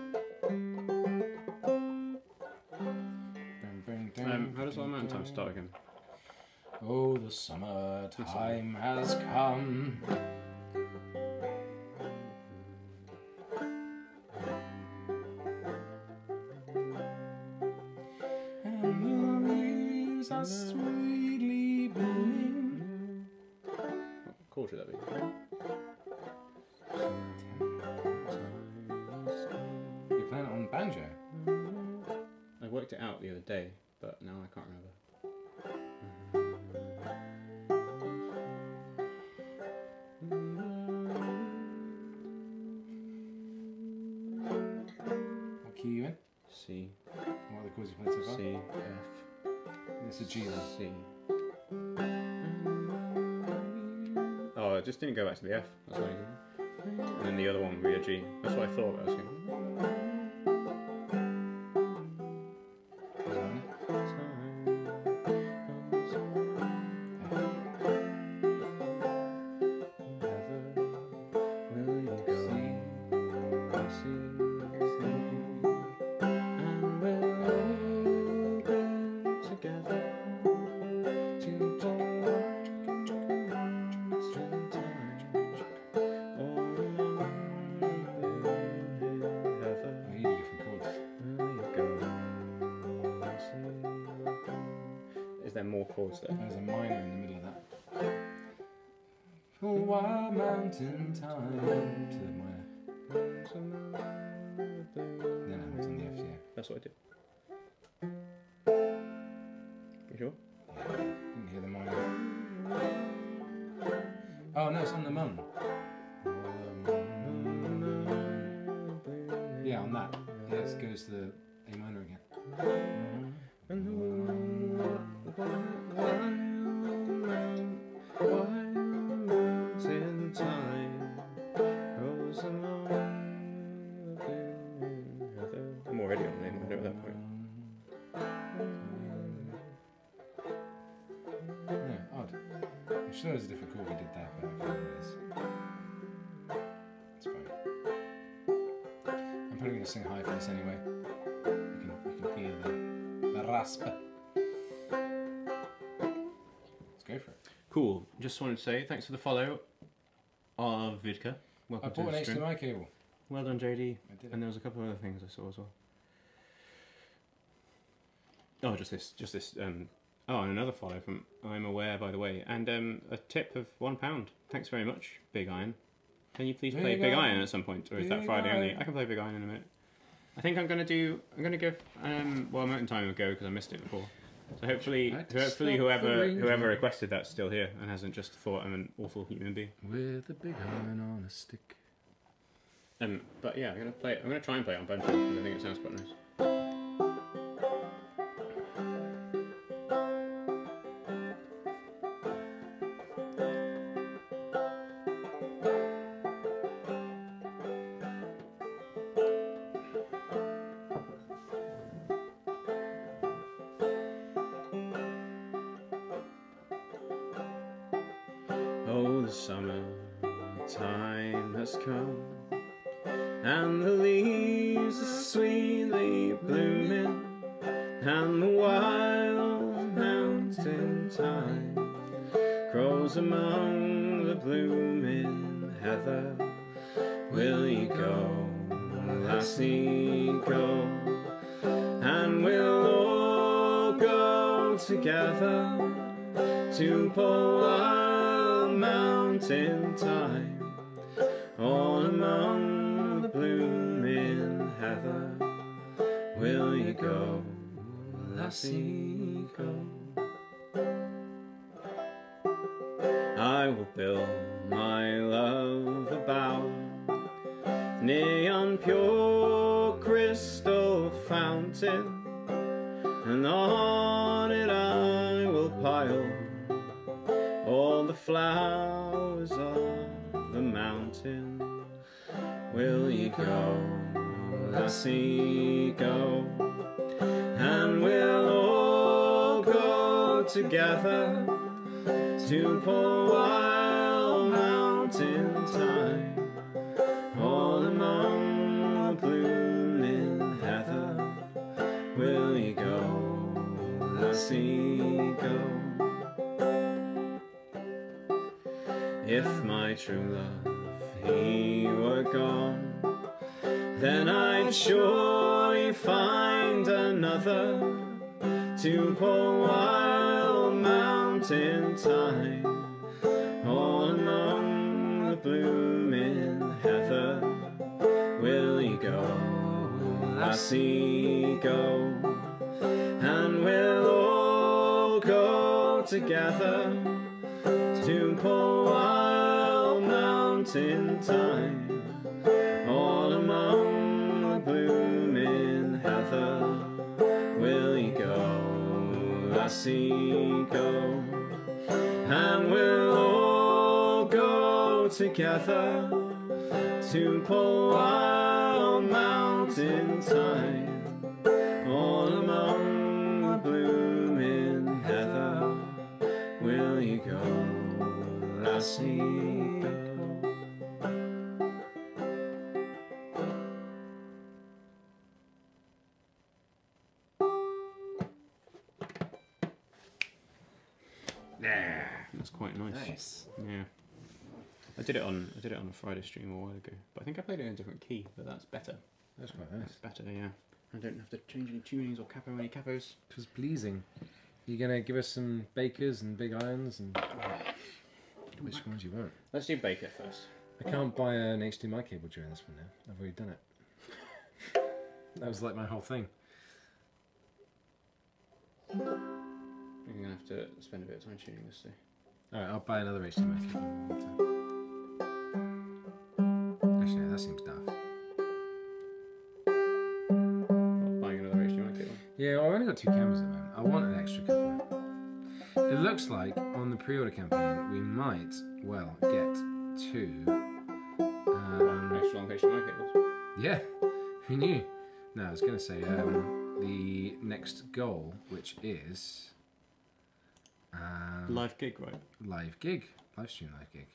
How does Wild Mountain Time start again? Oh, the summer time has come. And the leaves are swinging. chords would that be? You're playing it on banjo? I worked it out the other day, but now I can't remember. What key are you in? C. What are the chords you played so far? C, F. It's a G then. C. Oh, I just didn't go back to the F. That's what I did. And then the other one would be a G. That's what I thought I was going. Is there more chords there? There's a minor in the middle of that. For wild mountain time to the minor. No, it's on the F, yeah. That's what I did. You sure? Yeah, didn't hear the minor. Oh no, it's on the mum. Yeah, on that. Yeah, it goes to the A minor again. I'm already on the A minor at that point. Yeah, odd. I'm sure there's a different chord we did that, but I can't remember what it is. It's fine. I'm probably going to sing high for this anyway. You can hear the rasp. Let's go for it. Cool. Just wanted to say thanks for the follow of Vidka. Welcome I bought to an the stream. HDMI cable. Well done, JD. I did it. And there was a couple of other things I saw as well. Oh, just this. Oh, and another follow from I'm Aware, by the way. And a tip of £1. Thanks very much, Big Iron. Can you please play Big Iron at some point? Or is that Friday only? I can play Big Iron in a minute. I think I'm going to give, Mountain Time a go because I missed it before. So hopefully whoever requested that's still here and hasn't just thought I'm an awful human being. With a big iron on a stick. But yeah, I'm going to try and play it on banjo because I think it sounds quite nice. Oh, the summer time has come, and the leaves are sweetly blooming, and the wild mountain thyme grows among the blooming heather. Will you go, lassie, go, and we'll all go together to poor wild mountain thyme, all among the blooming heather. Will you go, lassie, go? I will build my love a bower near yon pure crystal fountain, and on it I will pile all the flowers of the mountain. Will you go, lassie, go, and we'll all go together to poor wild mountain thyme, all among the blooming heather. Will you go, lassie, go? If my true love, he were gone, then I'd surely find another to poor wild mountain thyme, all among blooming heather, will you go, lassie, go? And we'll all go together to poor wild mountain thyme, all among the blooming heather. Will you go, lassie, go? And we'll all go together to poor wild mountain thyme, all among the blooming heather. Will you go, lassie, go? Yeah, that's quite nice. Yeah, I did it on a Friday stream a while ago, but I think I played it in a different key. But that's better. That's quite nice. That's better, yeah. I don't have to change any tunings or capo any capos. It was pleasing. You're gonna give us some bakers and big irons and which ones you want? Let's do baker first. I can't buy an HDMI cable during this one now. I've already done it. That was like my whole thing. I'm gonna have to spend a bit of time tuning this thing. Alright, I'll buy another HDMI cable. Actually, that seems daft. Not buying another HDMI cable? Yeah, well, I've only got 2 cameras at the moment. I want an extra couple. It looks like on the pre-order campaign we might, well, get 2. Extra long HDMI cables? Yeah, who knew? No, I was going to say the next goal, which is live gig, right? Live gig, live stream live gig.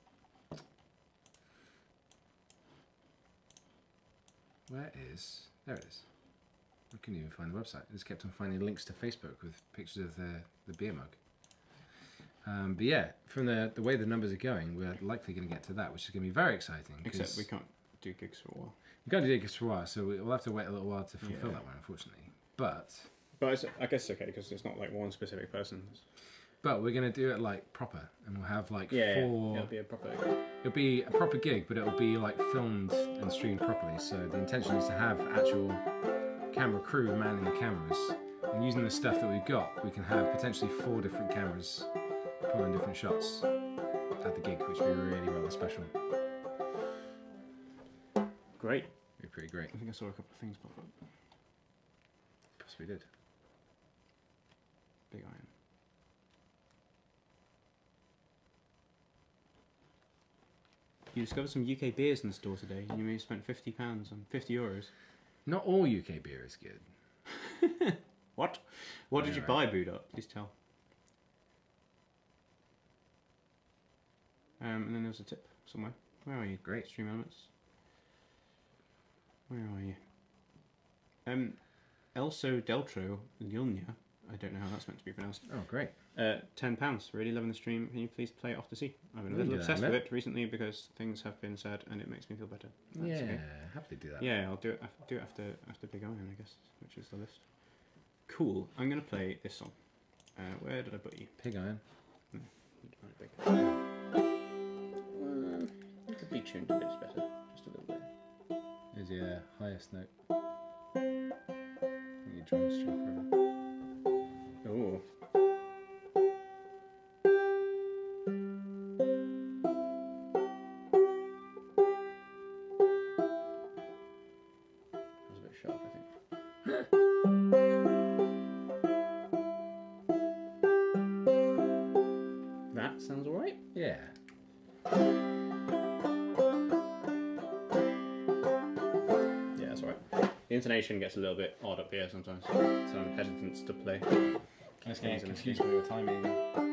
Where is? There it is. I couldn't even find the website. I just kept on finding links to Facebook with pictures of the beer mug. But yeah, from the way the numbers are going, we're likely going to get to that, which is going to be very exciting. Except we can't do gigs for a while. We can't do gigs for a while, so we'll have to wait a little while to fulfill that one, unfortunately. But it's, I guess it's okay because it's not like one specific person. But we're going to do it like proper, and we'll have like 4. Yeah, it'll be a proper. It'll be a proper gig, but it'll be like filmed and streamed properly. So the intention is to have actual camera crew manning the cameras, and using the stuff that we've got, we can have potentially 4 different cameras pulling different shots at the gig, which would be really rather special. Great. It'd be pretty great. I think I saw a couple of things pop up. Possibly did. Big iron. You discovered some UK beers in the store today, and you may have spent £50 on €50. Not all UK beer is good. What? What did you buy, Boot Up? Please tell. And then there was a tip somewhere. Where are you? Great. Stream Elements. Where are you? Elso Deltro Ljulnia. I don't know how that's meant to be pronounced. Oh, great. £10. Really loving the stream. Can you please play it off to sea? I've been a little obsessed with it recently because things have been said and it makes me feel better. That's okay. Happily do that. Yeah, I'll do it. Do it after Big Iron, I guess, which is the list. Cool. I'm gonna play this song. Where did I put you? Pig Iron. I could be tuned a bit better, just a little bit. Is your highest note? Your drum string forever. Oh. That was a bit sharp, I think. That sounds alright. Yeah. Yeah, that's alright. The intonation gets a little bit odd up here sometimes, so I'm hesitant to play. I was getting confused with your timing.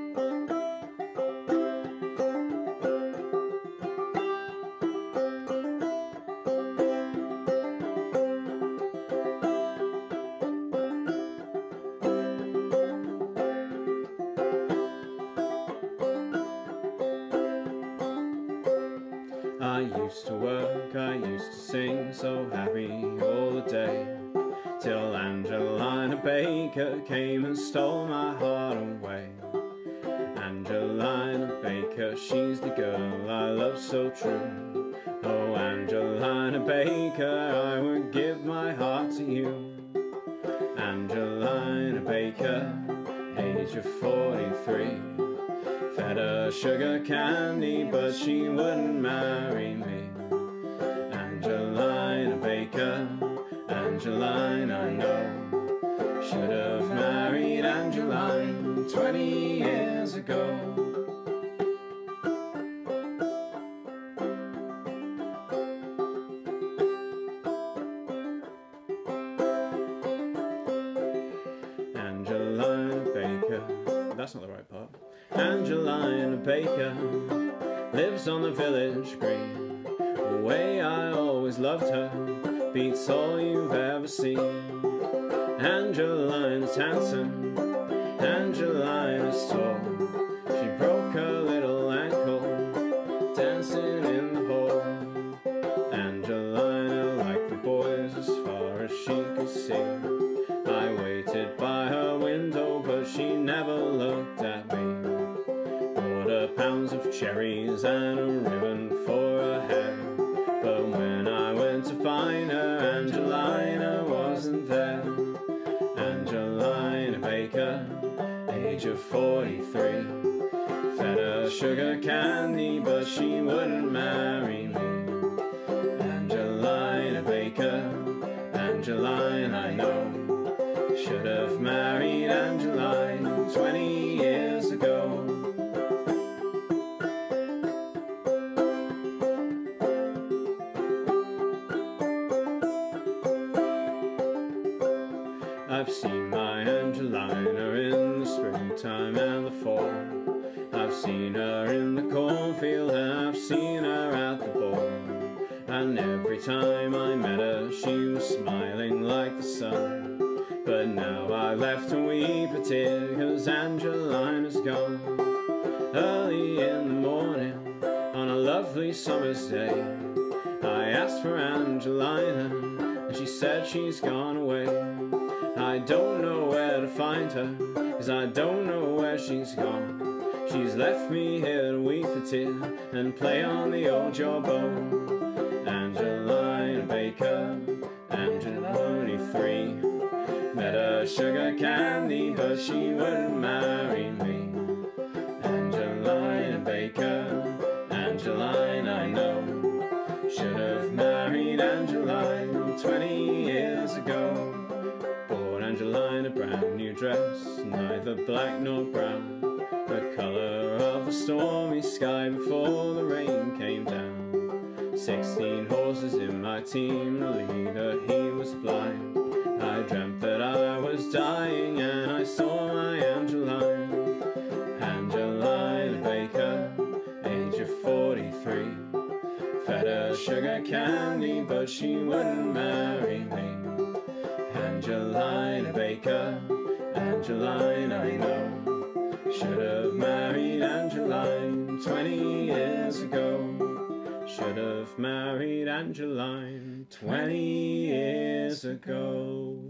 I used to work, I used to sing, so happy all the day, till Angelina Baker came and stole my heart away. Angelina Baker Baker, she's the girl I love so true. Oh, Angelina Baker, I would give my heart to you. Angelina Baker, age of 43. Fed her sugar candy, but she wouldn't marry me. Angelina Baker, Angelina, I know. Should have married Angelina 20 years ago. Angelina Baker, that's not the right part. Angelina Baker lives on the village green. The way I always loved her beats all you've ever seen. Angelina's handsome, Angelina's tall. She broke her little ankle dancing in the hall. Angelina liked the boys as far as she could see. I waited by her window, but she never looked at me. Bought her pounds of cherries and a ribbon for her hair. But when I went to find her, Angelina wasn't there. Angelina Baker, age of 43. Fed her sugar candy, but she wouldn't marry me. Angelina Baker, Angelina, I know. Should have married Angelina 20 years ago. I've seen my Angelina in the springtime and the fall. I've seen her in the cornfield and I've seen her at the ball. And every time I met her, she was smiling like the sun. But now I left to weep a tear, 'cause Angelina's gone. Early in the morning, on a lovely summer's day, I asked for Angelina, and she said she's gone away. I don't know where to find her, 'cause I don't know where she's gone. She's left me here to weep a tear, and play on the old jawbone. Angelina Baker, Angelina 23. Met her sugar candy, but she wouldn't marry me. Angelina Baker, Angelina, I know. Should have married Angelina 20 years ago. Bought Angelina a brand new dress, neither black nor brown. The colour of the stormy sky before the rain came down. 16 horses in my team, the leader he was blind. I dreamt that I was dying and I saw my Angelina. Angelina Baker, age of 43. Fed her sugar candy, but she wouldn't marry me. Angelina Baker, Angelina, I know. Should have married Angelina 20 years ago. Should have married Angelina 20 years ago.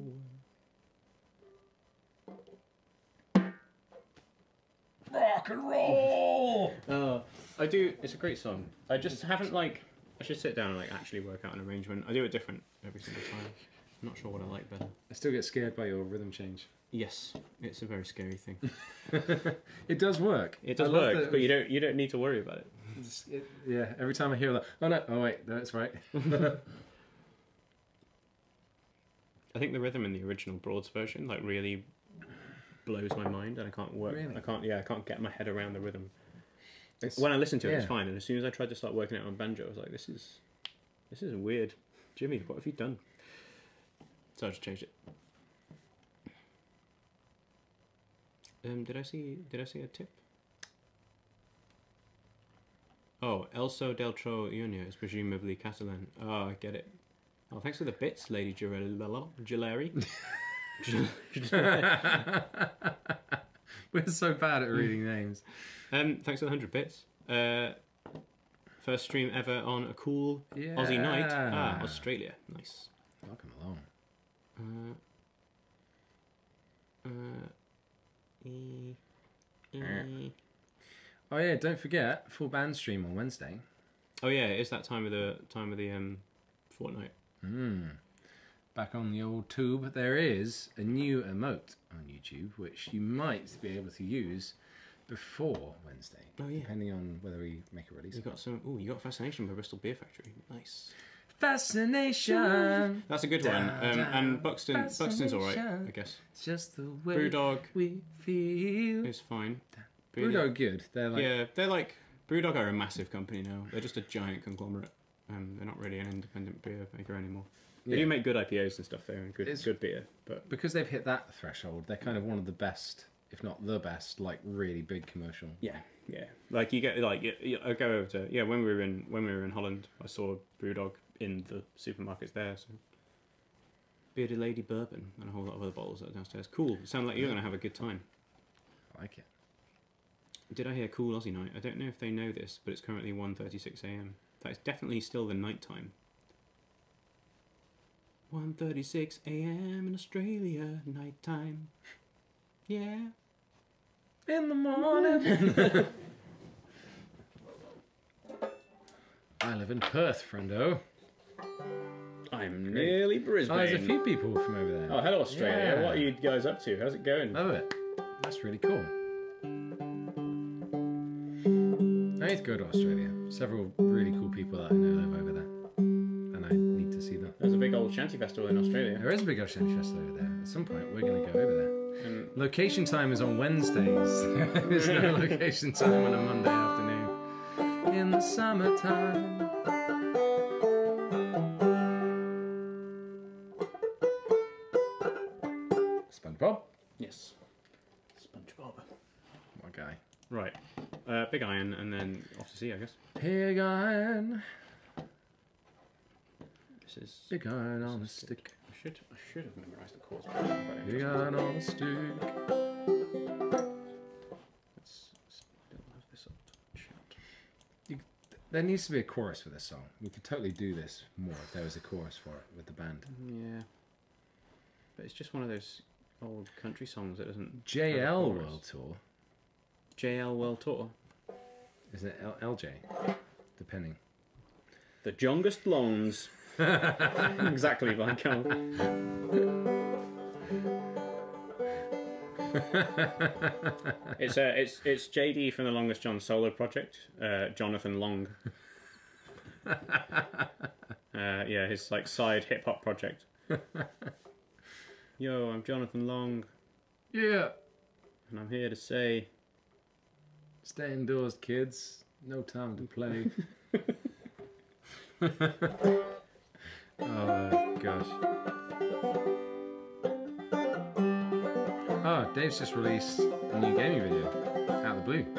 Rock and roll! Oh, I do. It's a great song. I just haven't I should sit down and actually work out an arrangement. I do it different every single time. I'm not sure what I like better. I still get scared by your rhythm change. Yes, it's a very scary thing. It does work. It does work, but you don't need to worry about it. Yeah, every time I hear that, oh no, oh wait, that's right. I think the rhythm in the original Broads version really blows my mind, and I can't work. Really? I can't get my head around the rhythm. When I listen to it, it's fine, and as soon as I tried to start working it on banjo, I was like, this is weird. Jimmy, what have you done? So I just changed it. Did I see a tip? Oh, Elso Deltro Junior is presumably Catalan. Oh, I get it. Oh, thanks for the bits, Lady Gilleri. We're so bad at reading names. Thanks for the 100 bits. First stream ever on a cool Aussie night. Ah, Australia. Nice. Welcome along. Oh yeah, don't forget full band stream on Wednesday. Oh yeah, it's that time of the fortnight. Back on the old tube, there is a new emote on YouTube which you might be able to use before Wednesday. Oh yeah, depending on whether we make a release. You got some. Oh, you got Fascination by Bristol Beer Factory. Nice. Fascination. That's a good one. And Buxton's all right, I guess. It's just the way Brewdog we feel. It's fine. Brewdog good. They're like Brewdog are a massive company now. They're just a giant conglomerate. They're not really an independent beer maker anymore. They do make good IPAs and stuff there, and good beer. But because they've hit that threshold, they're kind of one of the best, if not the best, like really big commercial. Yeah. Like you get I go over to when we were in Holland, I saw Brewdog in the supermarkets there. So Bearded Lady Bourbon and a whole lot of other bottles that are downstairs. Cool. Sound like you're going to have a good time. I like it. Did I hear Cool Aussie Night? I don't know if they know this, but it's currently 1:36 a.m. That is definitely still the night time. 1:36 a.m. in Australia, night time. Yeah. In the morning. I live in Perth, friendo. I'm nearly Brisbane. Oh, there's a few people from over there. Oh, hello Australia. Yeah. What are you guys up to? How's it going? Love it. That's really cool. I need to go to Australia. Several really cool people that I know live over there. And I need to see them. There's a big old shanty festival in Australia. There is a big old shanty festival over there. At some point, we're going to go over there. And location time is on Wednesdays. There's no location time on a Monday afternoon. In the summertime. SpongeBob? Yes. SpongeBob. What guy? Right. Big Iron and then off to sea, I guess. Pig iron. This is Big iron on a stick. I should have memorised the chords. Big iron on a stick. Let's still have this up. Chat. There needs to be a chorus for this song. We could totally do this more if there was a chorus for it with the band. Yeah. But it's just one of those old country songs that doesn't. JL World Tour. JL World Tour. Isn't it LJ? Depending. The Jongest Longs. Exactly like how. It's JD from the Longest John solo project, Jonathan Long. His like side hip hop project. Yo, I'm Jonathan Long. Yeah. And I'm here to say, stay indoors, kids. No time to play. Oh gosh. Oh, Dave's just released a new gaming video out of the blue.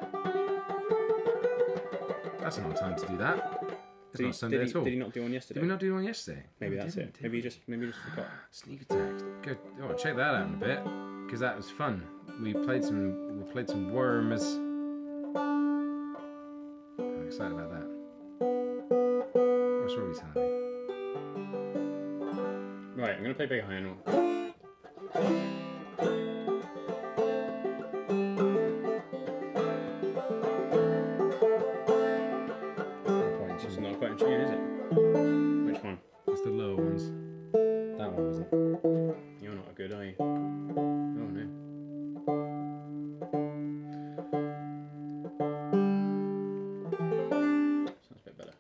That's not time to do that. It's not Sunday at all. Did he not do one yesterday? Did we not do one yesterday? Maybe that's it. Maybe you just forgot. Sneak attack. Go. Oh, check that out in a bit because that was fun. We played some worms. I'm excited about that. What's Robbie telling me? Right, I'm gonna play Big Iron. It's not quite in tune, is it? Which one? It's the lower ones. That one wasn't. You're not a good, are you? Oh no. Sounds a bit better.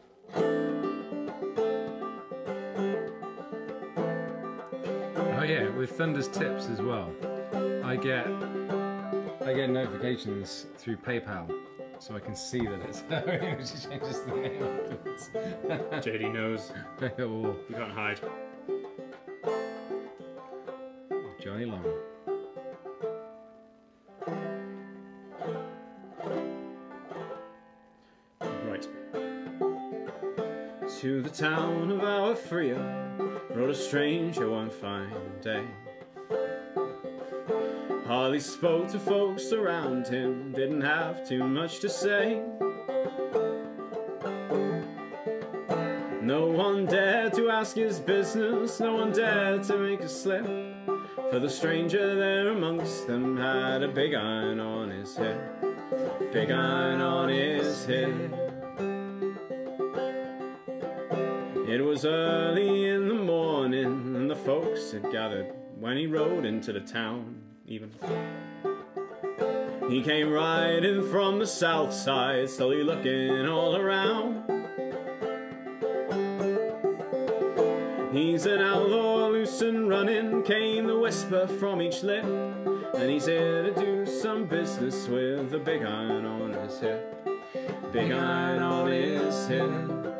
Oh yeah, with Thunder's tips as well. I get notifications through PayPal, so I can see that it's her, which changes the name afterwards. JD knows. Oh, You can't hide. Johnny Long. Right. To the town of our Frio rode a stranger one fine day. Hardly spoke to folks around him, didn't have too much to say. No one dared to ask his business, no one dared to make a slip, for the stranger there amongst them had a big iron on his head. big iron on his hip. It was early in the morning and the folks had gathered when he rode into the town even. He came riding from the south side, slowly looking all around. He's an outlaw, loose and running, came the whisper from each lip, and he's here to do some business with a big iron on his hip. Big iron on his hip.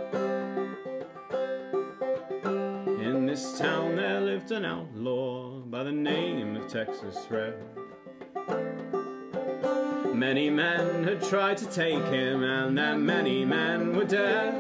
In this town there lived an outlaw by the name of Texas Red. Many men had tried to take him, and then many men were dead.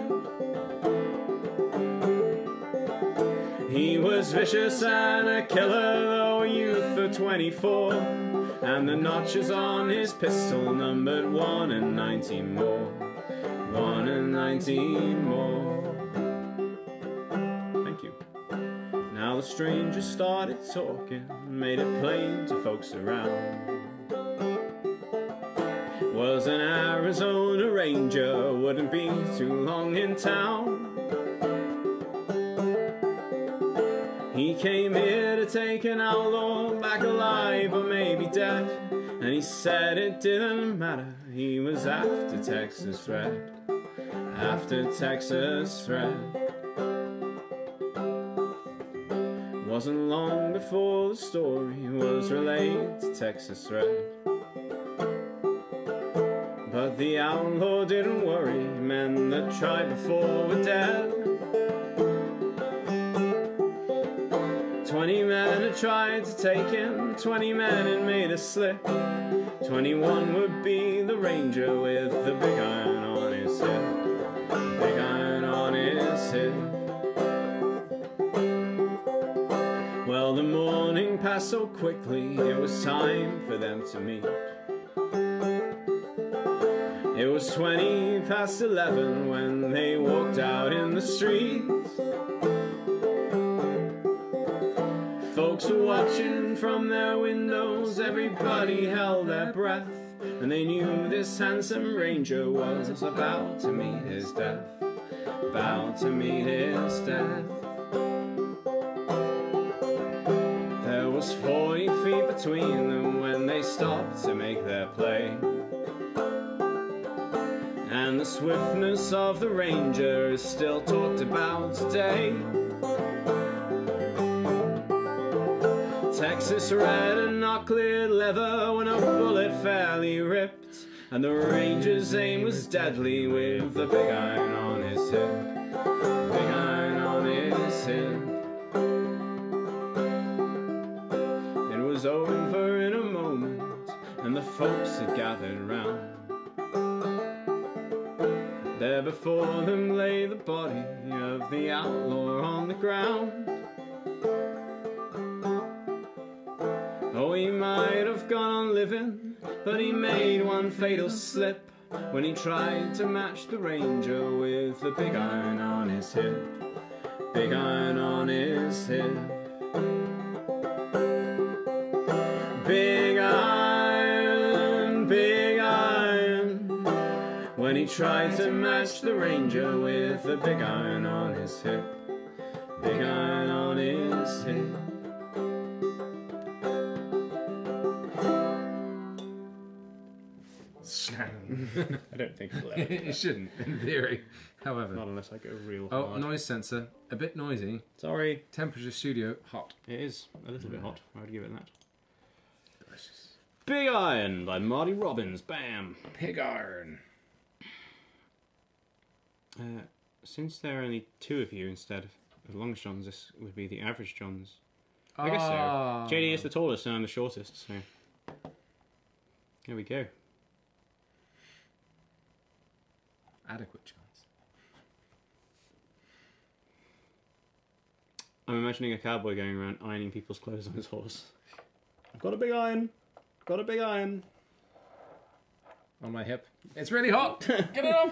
He was vicious and a killer, though a youth of 24, and the notches on his pistol numbered 1 and 19 more. 1 and 19 more. Thank you. Now the stranger started talking, made it plain to folks around. Was an Arizona Ranger, wouldn't be too long in town. He came here to take an outlaw back alive or maybe dead, and he said it didn't matter, he was after Texas Red. After Texas Red. Wasn't long before the story was relayed to Texas Red. But the outlaw didn't worry, men that tried before were dead. 20 men had tried to take him, 20 men had made a slip. 21 would be the ranger with the big iron on his hip. Big iron on his hip. Well, the morning passed so quickly, it was time for them to meet. It was 20 past 11 when they walked out in the streets. Folks were watching from their windows, everybody held their breath, and they knew this handsome ranger was about to meet his death. About to meet his death. There was 40 feet between them when they stopped to make their play. And the swiftness of the ranger is still talked about today. Texas Red and not cleared leather when a bullet fairly ripped, and the ranger's aim was deadly with the big iron on his hip. Big iron on his hip. It was over in a moment, and the folks had gathered round. There before them lay the body of the outlaw on the ground. Oh, he might have gone on living, but he made one fatal slip when he tried to match the ranger with the big iron on his hip. Big iron on his hip. Big iron, big iron. When he tried to match the ranger with the big iron on his hip. Big iron on his hip. I don't think it'll ever do It shouldn't, in theory. However. Not unless I go real Oh, hard. noise sensor. A bit noisy. Sorry. Temperature studio, hot. It is a little bit hot. I would give it that. Delicious. Big Iron by Marty Robbins. Bam. Pig iron. Since there are only 2 of you instead of long Johns, this would be the average Johns. I guess so. JD is the tallest and I'm the shortest, so there we go. Adequate chance. I'm imagining a cowboy going around ironing people's clothes on his horse. I've got a big iron. Got a big iron. On my hip. It's really hot! Get it off!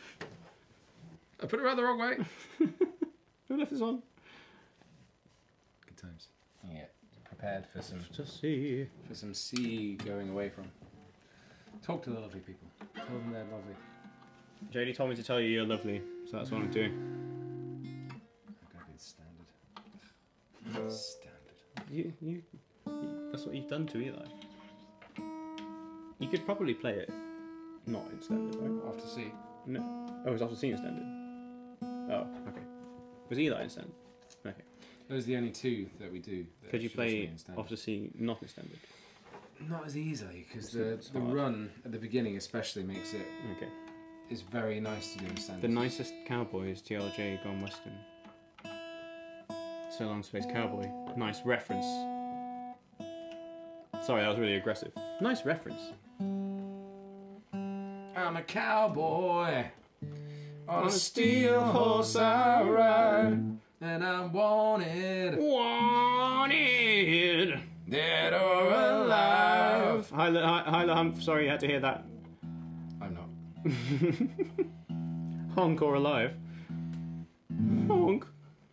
I put it around the wrong way. Who left this on? Good times. Yeah, prepared for some To see. sea going away from. Talk to the lovely people. Tell them they're lovely. JD told me to tell you you're lovely, so that's what I'm doing. I've got to be standard. Standard. You, that's what you've done to Eli. You could probably play it not in standard, right? Off to sea. No. Oh, it's after seeing standard. Oh, okay. Was Eli in standard? Okay. Those are the only two that we do. Could you play off to sea not in standard? Not as easily, because the run at the beginning especially makes it... Okay. It's very nice to do in standard. The nicest cowboy is TLJ Gone Western. So Long Space Cowboy. Nice reference. Sorry, that was really aggressive. Nice reference. I'm a cowboy on a steel horse I ride, and I'm wanted. Wanted. Dead or alive. Hi, I'm sorry you had to hear that. I'm not. Honk or alive. Honk.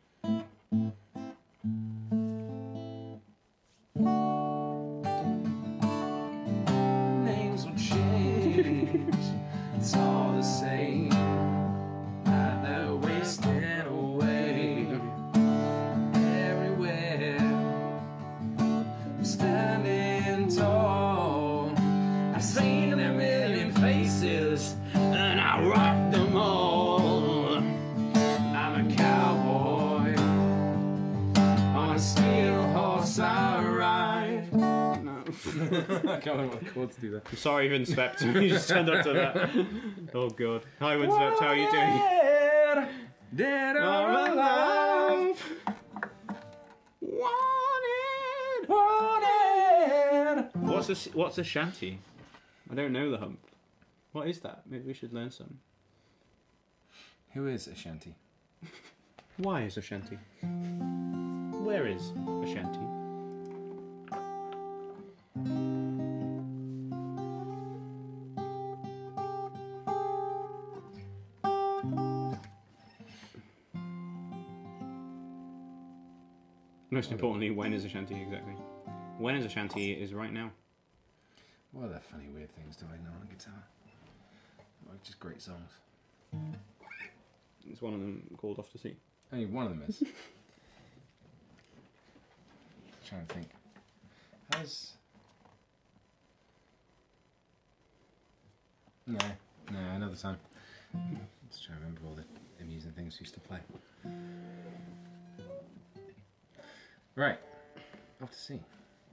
Names will change. It's all the same. And they're wasting away. Everywhere. I'm standing tall. I've seen a million faces, and I rock them all. I'm a cowboy on a steel horse I ride. No. I can't remember what chord to do that. I'm sorry, Windswept. You just turned up to that. Oh god. Hi, Windswept. How are you doing? Dead or alive. Wanted. Wanted. What's a shanty? I don't know the hump. What is that? Maybe we should learn some. Who is a shanty? Why is a shanty? Where is a shanty? Most importantly, when is a shanty exactly? When is a shanty is right now. What other funny weird things do I know on guitar? Like just great songs. It's one of them called Off to Sea. Only one of them is. Trying to think. How's... No, another time. Just trying to remember all the amusing things we used to play. Right, Off to Sea.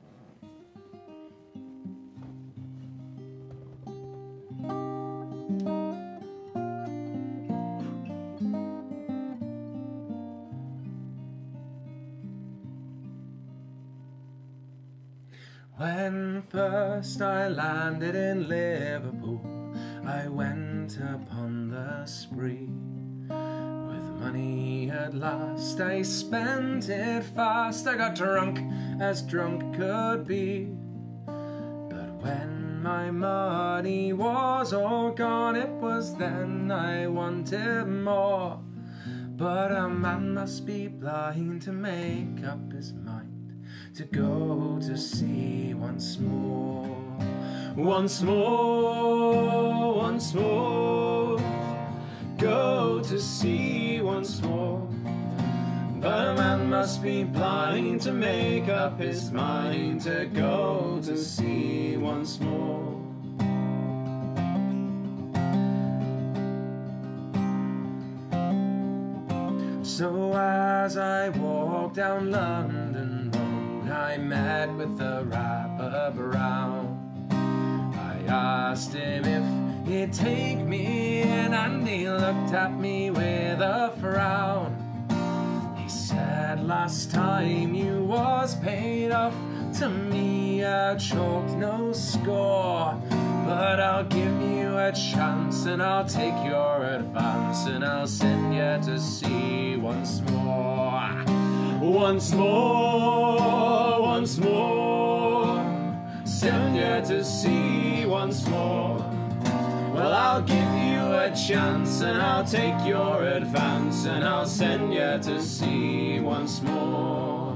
When first I landed in Liverpool, I went upon the spree. With money at last, I spent it fast. I got drunk as drunk could be. But when my money was all gone, it was then I wanted more. But a man must be blind to make up his mind to go to sea once more. Once more, once more, go to sea once more. But a man must be blind to make up his mind to go to sea once more. So as I walked down London Road, I met with the rapper Brown. I asked him if he'd take me in, and he looked at me with a frown. He said, last time you was paid off to me, I chalked no score. But I'll give you a chance, and I'll take your advance, and I'll send you to sea once more. Once more, once more, send you to sea once more. Well, I'll give you a chance, and I'll take your advance, and I'll send you to sea once more.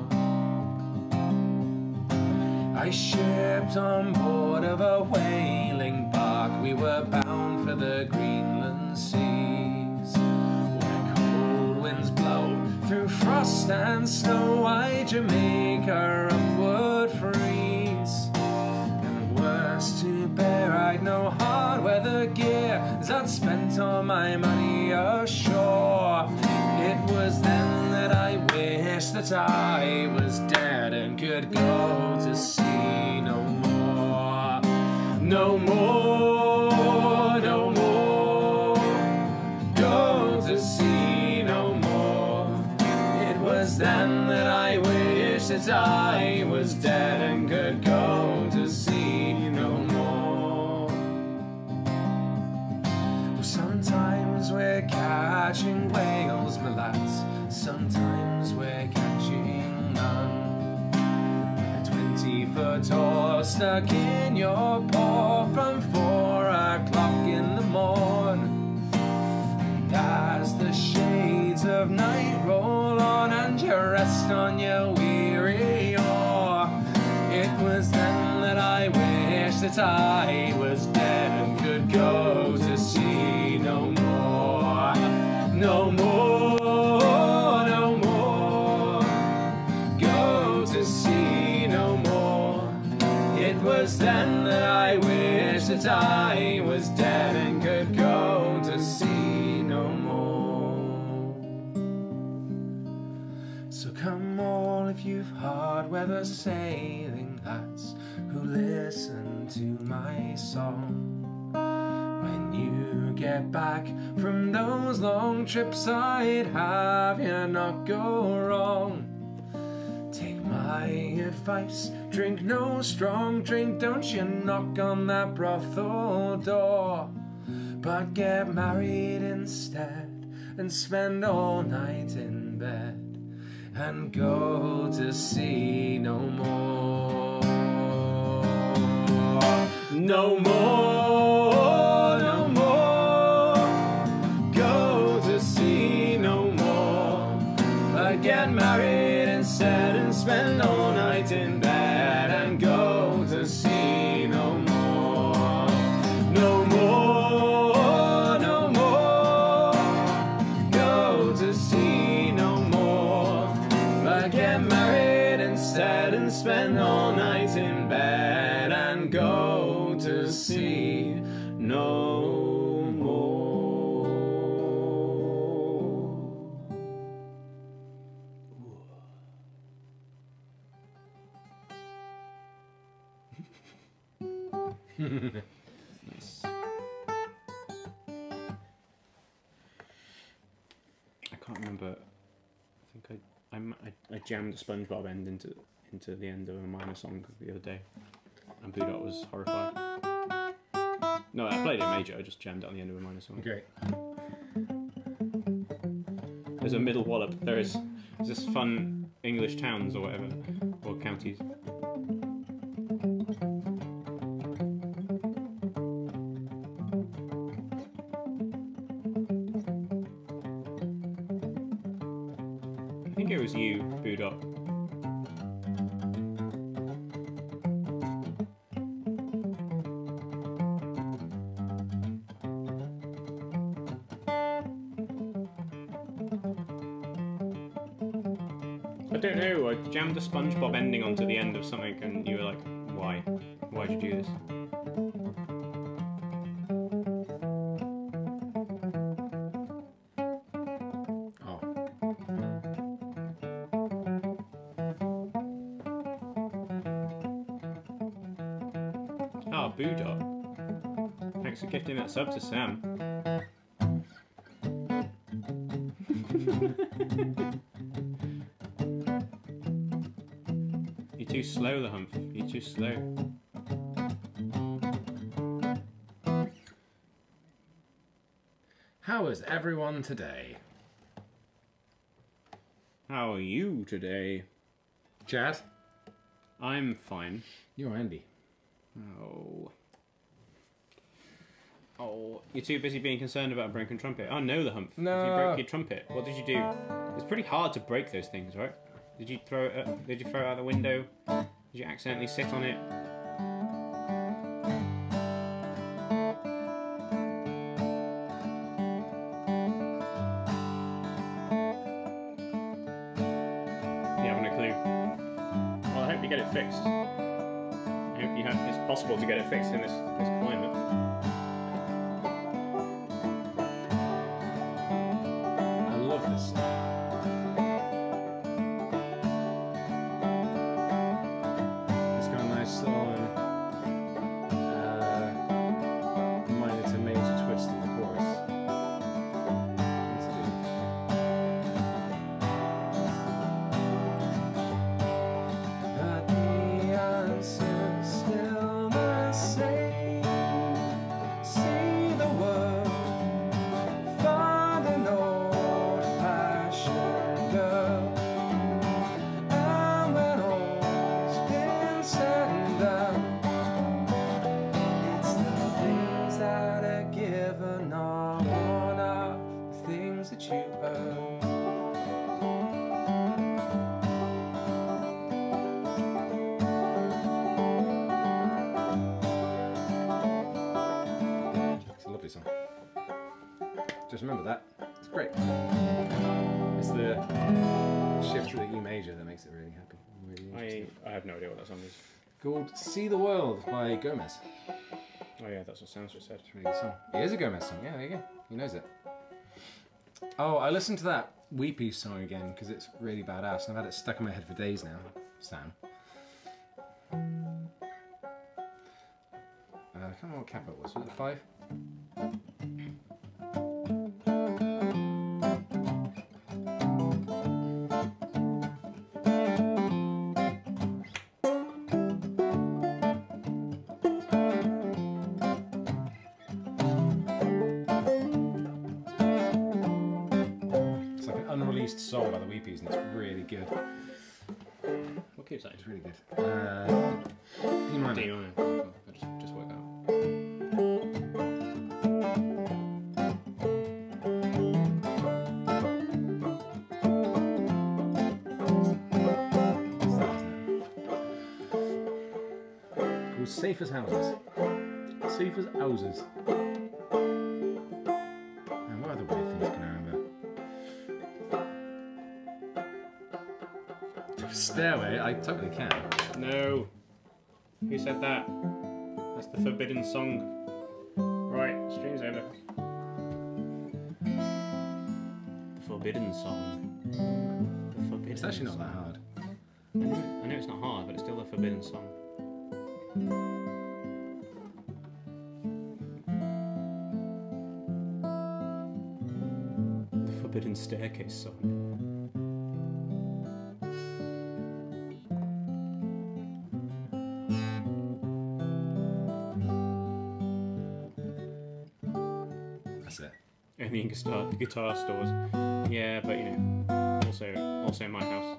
I shipped on board of a whaling barge. we were bound for the Greenland seas, where cold winds blow through frost and snow. Why Jamaica upward freeze, and worse to bear, I'd no hard weather gear, as I'd spent all my money ashore. It was then that I wished that I was dead and could go to sea no more. No more, no more, go to sea no more. It was then that I wished that I was dead and could go to sea no more. Well, sometimes we're catching whales, my lads, sometimes we're catching none. A 20-foot oar stuck in your paw from 4 o'clock in the morn. And as the shades of night roll on and you rest on your weary oar, it was then that I wished that I was dead and could go to sea no more. No more, no more, go to sea no more. It was then that I wished that I was dead and could go to sea no more. So come all if you've hard weather sailing lads who listen to my song. When you get back from those long trips, I'd have you not go wrong. Take my advice, drink no strong drink, don't you knock on that brothel door, but get married instead and spend all night in bed and go to sea no more. No more, no more, go to sea no more, but get married instead and spend all night in bed and go to sea no more. No more, no more, go to sea no more, but get married instead and spend all night in bed and go to sea no more. Nice. I can't remember. I think I jammed a SpongeBob end into the end of a minor song the other day, and Blue Dot was horrified. No, I played it major. I just jammed it on the end of a minor song. Great. There's a middle wallop. There's this fun English towns or whatever, or counties. I think it was you, Blue Dot. I don't know, I jammed a SpongeBob ending onto the end of something and you were like, why? Why'd you do this? Oh. Ah, Boodot. Thanks for gifting that sub to Sam. You're too slow, the hump. You're too slow. How is everyone today? How are you today? Chad? I'm fine. You're Andy. Oh. Oh, you're too busy being concerned about a broken trumpet. Oh no, the hump. No. You broke your trumpet. What did you do? It's pretty hard to break those things, right? Did you throw it? Did you throw it out the window? Did you accidentally sit on it? You haven't a clue. Well, I hope you get it fixed. I hope it's possible to get it fixed in this climate. I love this song. It's got a nice little minor to major twist in the chorus. But the answer's still the same. See the world, find an old-fashioned girl. And when all's been said and done, it's the things that are given are one of the things that you earn. It's a lovely song. Just remember that. It's great. It's the shift to the E major that makes it really happy. Really interesting. I have no idea what that song is. Called See the World by Gomez. Oh yeah, that's what Sam's just said. It's a really good song. It is a Gomez song, yeah, there you go. He knows it. Oh, I listened to that Weepy song again because it's really badass and I've had it stuck in my head for days now, Sam. I can't remember what cap it was. Was it 5? It's like an unreleased song by the Weepies and it's really good. What key is that? It's really good. D minor. D minor. Cool. I just worked out. Called Safe as Houses. Safe as Houses. And what other weird things can I remember? Stairway, I totally can. No. Who said that? That's the forbidden song. Right, stream's over. The forbidden song. The forbidden It's actually not song. that hard. I know it's not hard, but it's still a forbidden song. The forbidden staircase song. That's it. Only in guitar stores. Yeah, but you know, also in my house.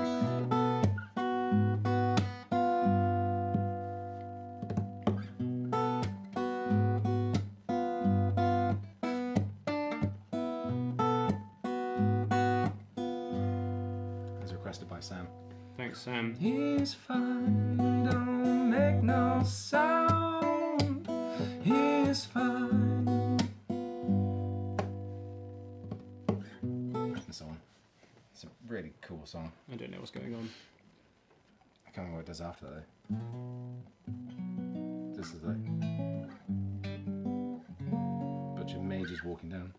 As requested by Sam. Thanks, Sam. He's fine, don't make no sound. He's fine. And so on. It's a really cool song. I don't know what's going on. I can't remember what it does after that though. This is like a bunch of mages walking down.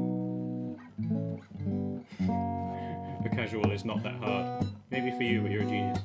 The casual is not that hard. Maybe for you, but you're a genius.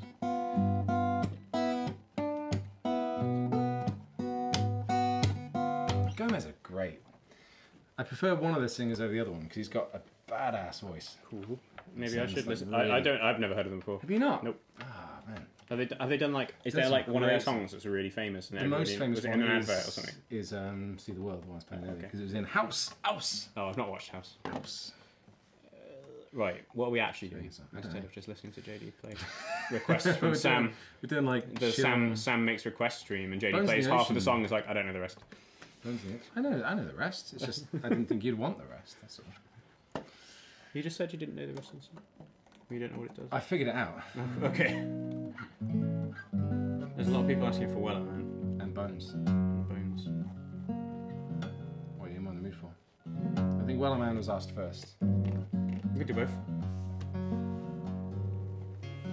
Gomez are great. I prefer one of the singers over the other one because he's got a badass voice. Cool. Maybe I Sounds should like listen. really- I've never heard of them before. Have you not? Nope. Ah, man. Have they done like? Is That's there like one of their great. songs that's really famous? And The most famous was it one in an advert or something? is See the World, the one I was playing earlier, Okay. because it was in House. Oh, I've not watched House. House. Right, what are we actually doing I don't instead know. of just listening to JD play requests from Sam? We're doing like The chill- Sam makes request stream and JD Bones in plays the half of the Ocean. song. Is like I don't know the rest. I know the rest. It's just I didn't think you'd want the rest. That's all. You just said you didn't know the rest of the song. You don't know what it does. I figured it out. Okay. There's a lot of people asking for Weller, man. And Bones. Bones. What are you in the mood for? I think Wellerman was asked first. We could do both.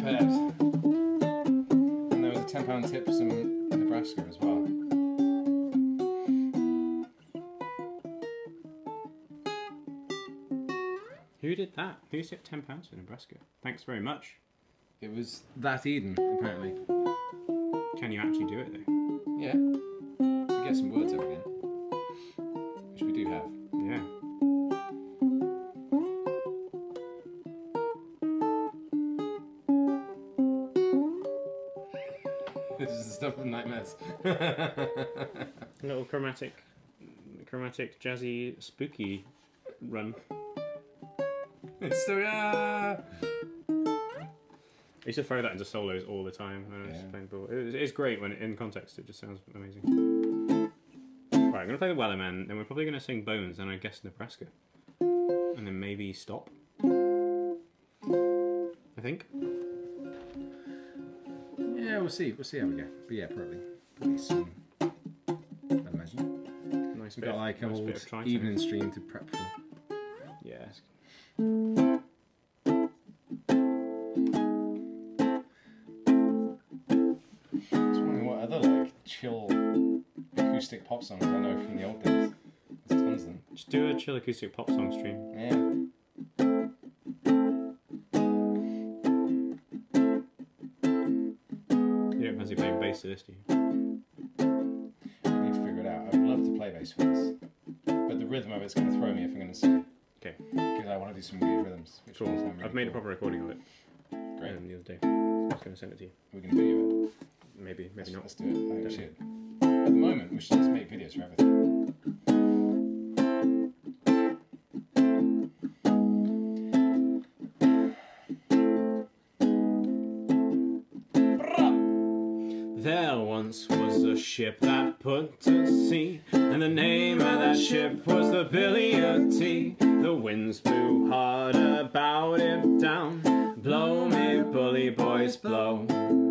prepared. And there was a £10 tip for some Nebraska as well. Who did that? Who tipped £10 for Nebraska? Thanks very much. It was that Eden, apparently. Can you actually do it though? Yeah. We get some words out again. Which we do have. Yeah. This is the stuff from Nightmares. Little chromatic, jazzy, spooky run. It's so I used to throw that into solos all the time when I was playing ball. It's great when in context. It just sounds amazing. Right, I'm gonna play the Wellerman, then we're probably gonna sing Bones, and I guess Nebraska, and then maybe Stop. I think. Yeah, we'll see. We'll see how we go. But yeah, probably soon. I'd imagine. Nice We've bit. got like an Nice bit old of try evening stream to prep for. Yeah. Just wondering what other like chill acoustic pop songs I know from the old days. There's tons of them. Just do a chill acoustic pop song stream. Yeah. You don't fancy playing bass to this, do you? I need to figure it out. I'd love to play bass for this, but the rhythm of it's going to throw me if I'm going to sing. Okay. Because I want to do some weird rhythms. Which Cool. sound really I've made a cool. proper recording of it. Great. The other day. I was going to send it to you. We're going to video it. Maybe not. Let's do it. I think we should. At the moment, we should just make videos for everything. There once was a ship that put to sea, and the name of that ship was the Billy O' Tea. The winds blew hard about it down. Blow me, bully boys, blow.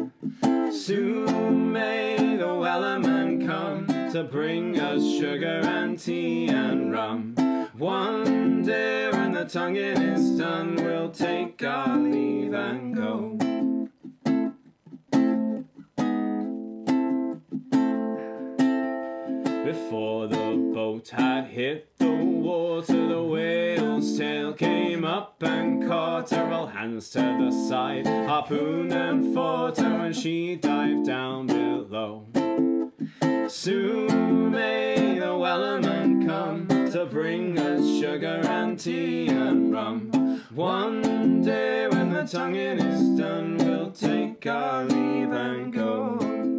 Soon may the Wellerman come to bring us sugar and tea and rum. One day when the tonguing is done, we'll take our leave and go. Before the boat had hit the water, the whale's tail came up and caught her. All hands to the side, harpooned and fought her when she dived down below. Soon may the Wellerman come to bring us sugar and tea and rum. One day when the tonguing is done, we'll take our leave and go.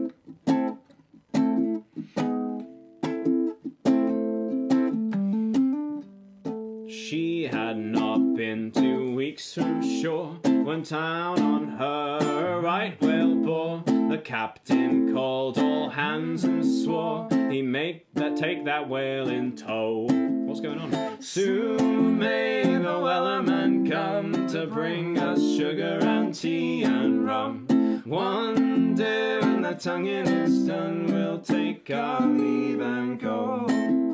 She had not been 2 weeks from shore when down on her a right whale bore. The captain called all hands and swore he'd take that whale in tow. What's going on? Soon may the Wellerman come to bring us sugar and tea and rum. One day when the tonguing is done, we'll take our leave and go.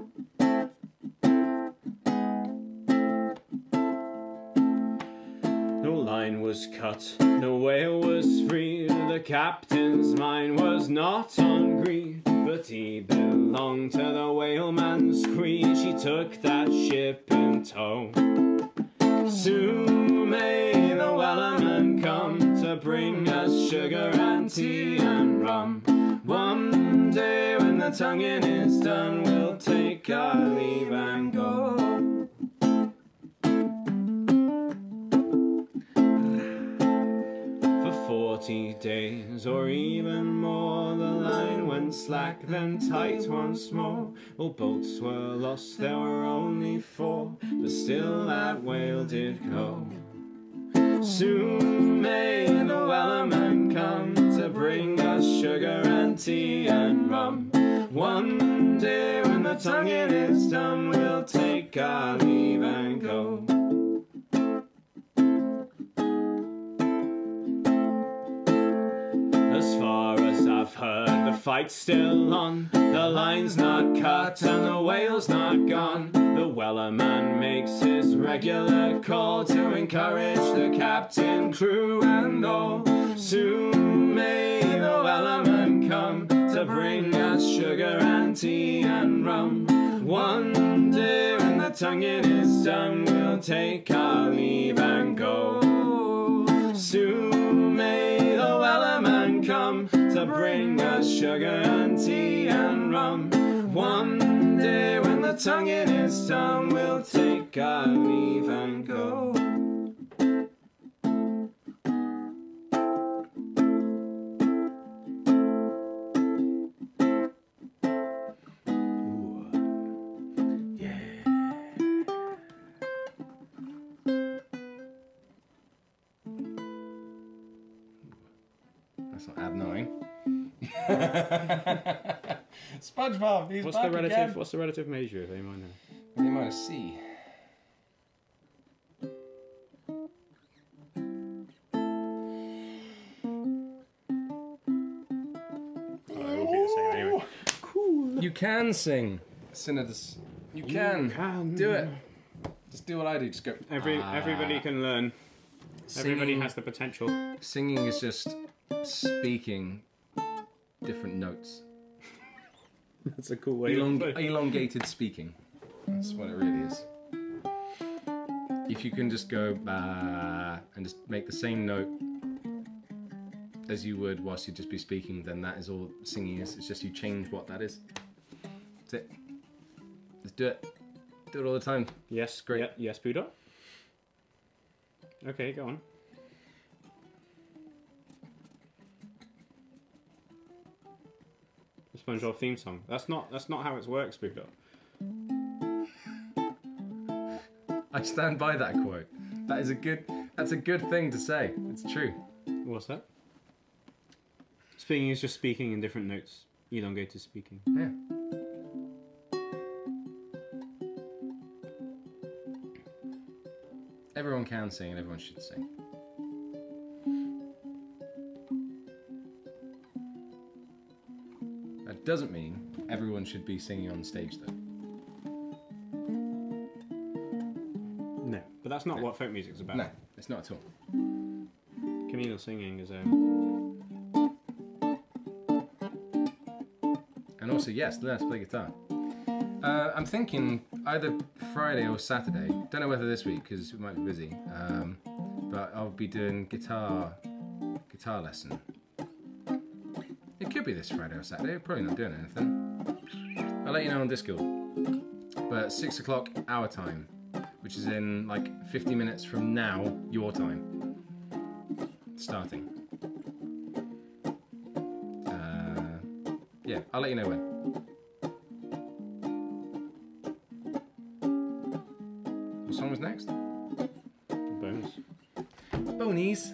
No line was cut, no whale was freed. The captain's mind was not on greed, but he belonged to the whaleman's creed. She took that ship in tow. Soon may the Wellerman come to bring us sugar and tea and rum. One day when the tonguing is done, we'll take our leave and go. For 40 days or even more, the line went slack then tight once more. All boats were lost, there were only 4, but still that whale did go. Soon may the Wellerman come to bring us sugar and tea and rum. One day when the tonguing is done, we'll take our leave and go. As far as I've heard, the fight's still on, the line's not cut and the whale's not gone. The Weller man makes his regular call to encourage the captain, crew and all. Soon may the Weller man come to bring us sugar and tea and rum. One day when the tonguing is done, we'll take our leave and go. Soon may the Weller man come to bring us sugar and tea and rum. One day when the tonguing is done, we'll take our leave and go. That's not annoying. SpongeBob, he's What's back the relative? again. What's the relative measure of A minor? A minor C. Oh, it will be the same anyway. Cool. You can sing. Synodus. You can. Do it. Just do what I do. Just go. Everybody can learn. Everybody has the potential. Singing is just speaking different notes. That's a cool way of putting it. Elongated speaking. That's what it really is. If you can just go bah and just make the same note as you would whilst you'd just be speaking, then that is all singing is. It's just you change what that is. That's it. Just do it. Do it all the time. Yes, great. Yeah, yes, Buddha. Okay, go on. The SpongeBob theme song. That's not how it works, Buddha. I stand by that quote. That's a good thing to say. It's true. What's that? Speaking is just speaking in different notes. Elongated speaking. Yeah. Everyone can sing and everyone should sing. That doesn't mean everyone should be singing on stage though. No, but that's not what folk music's about. No, it's not at all. Communal singing is And also, yes, learn to play guitar. I'm thinking either Friday or Saturday. Don't know whether this week because we might be busy. But I'll be doing guitar lesson. It could be this Friday or Saturday. Probably not doing anything. I'll let you know on Discord. But 6 o'clock our time, which is in like 50 minutes from now, your time. Starting. Yeah, I'll let you know when. What song was next? Bones. Bonies.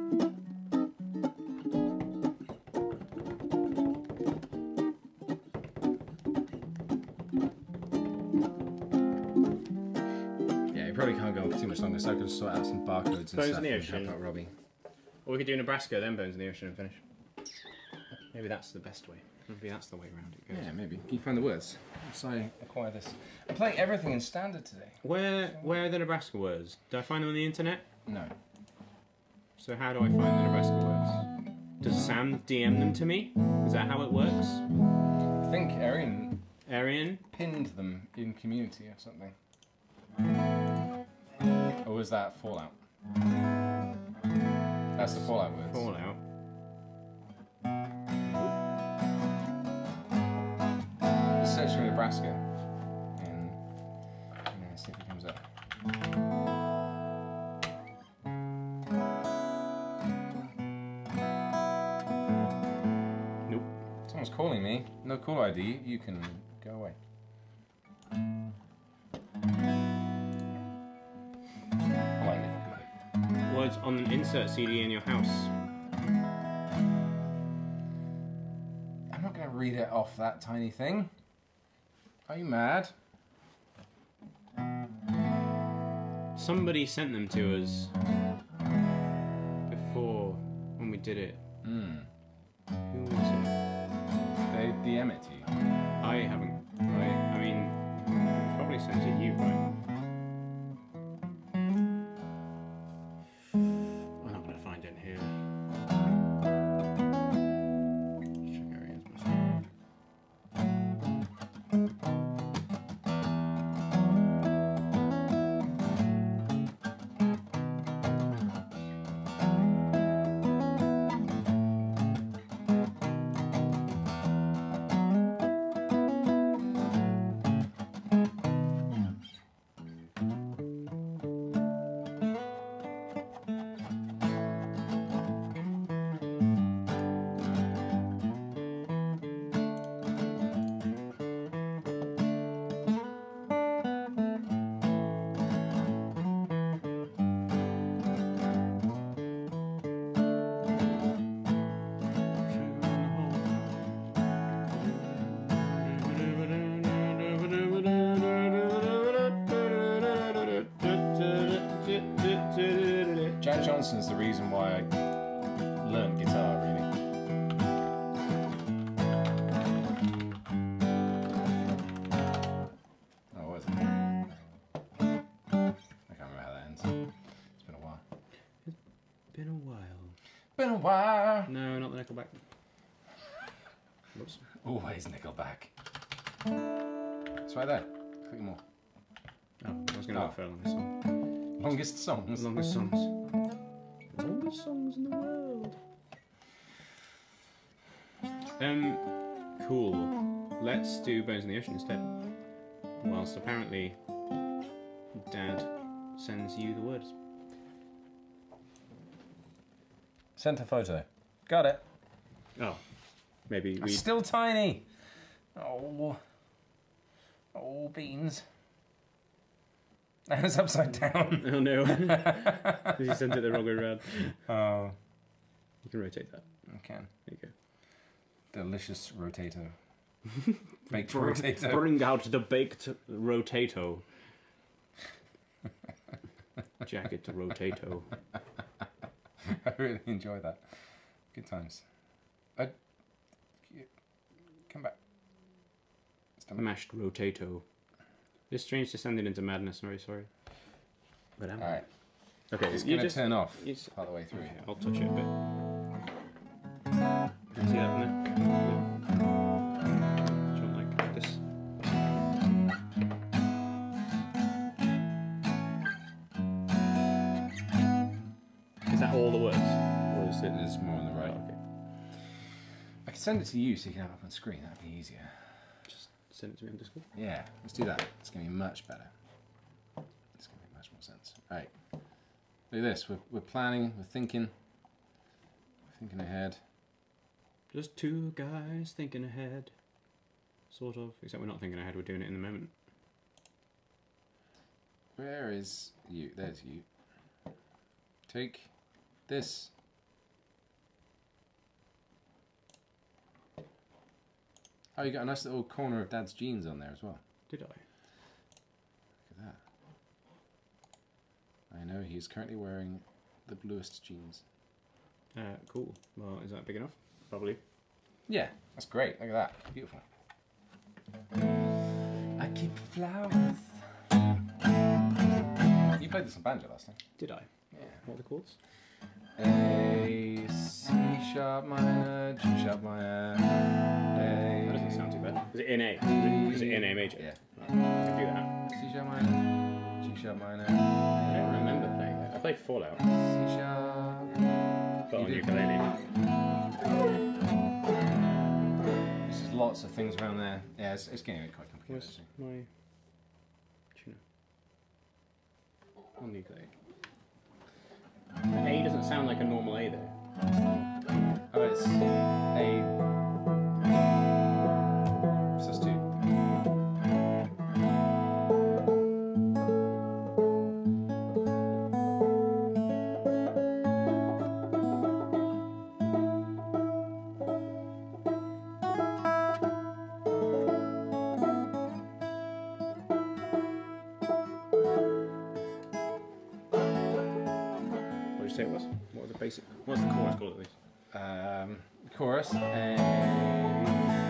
Yeah, you probably can't go on for too much longer, so I can sort out some barcodes and Bones stuff in the and Ocean. help out Robbie. Or we could do Nebraska, then Bones in the Ocean and finish. Maybe that's the best way. Maybe that's the way around it goes. Yeah, maybe. Can you find the words? So I acquire this. I'm playing everything in standard today. Where are the Nebraska words? Do I find them on the internet? No. So how do I find the Nebraska words? Does Sam DM them to me? Is that how it works? I think Arian pinned them in community or something. Or was that Fallout? That's the Fallout words. Fallout. Let's search for Nebraska. And see if it comes up. Nope. Someone's calling me. No caller ID. You can go away. I like it. Words on an insert CD in your house. I'm not going to read it off that tiny thing. Are you mad? Somebody sent them to us before when we did it. Who was it? they DM it to you? I haven't. I mean, probably sent to you, right? I'm not going to find it here. Check areas myself. Jack Johnson's the reason why I learned guitar, really. Oh, what is it? I can't remember how that ends. It's been a while. Been a while. Been a while. No, not the Nickelback. Whoops. Always Nickelback. It's right there. Click more. Oh, I was going to look for a longest song. Longest songs. Longest songs. Longest songs in the world. Cool. Let's do Bones in the Ocean instead. Whilst apparently Dad sends you the words. Sent a photo. Got it. Oh, maybe we. Still tiny. Oh. Oh, beans. That was upside down. Oh no. You sent it the wrong way around. Oh. You can rotate that. I can. There you go. Delicious rotato. Baked rotato. Bring out the baked rotato. Jacket rotato. I really enjoy that. Good times. Come back. Mashed rotato. This stream's descended into madness. I'm very sorry. But am I? Alright. Okay, It's going to turn off you part of the way through. Okay, I'll touch it a bit. Can you see that from there? Do you want like this? Is that all the words? Or is it? There's more on the right. Oh, okay. I can send it to you so you can have it up on screen. That'd be easier. Just send it to me on Discord. Yeah, let's do that. It's going to be much better. It's going to make much more sense. Alright. Look at this. We're planning. We're thinking. We're thinking ahead. Just two guys thinking ahead. Sort of. Except we're not thinking ahead. We're doing it in the moment. Where is you? There's you. Take this. Oh, you got a nice little corner of Dad's jeans on there as well. Did I? Look at that. I know he's currently wearing the bluest jeans. Cool. Well, is that big enough? Probably. Yeah, that's great. Look at that. Beautiful. I keep flowers. You played this on banjo last time. Did I? Yeah. What are the chords? A, C sharp minor, G sharp minor, A. That doesn't sound too bad. Is it in A? Is it in A major? Yeah. Right. I can do that. C sharp minor, G sharp minor. I don't remember playing that. I played Fallout. C sharp. But on You did. ukulele. There's just lots of things around there. Yeah, it's getting quite complicated. Where's my tuner? On the ukulele. The A doesn't sound like a normal A there. Oh, it's A. Sus 2. What did you say it was? What was the basic? What's the chorus called at least? Chorus. A.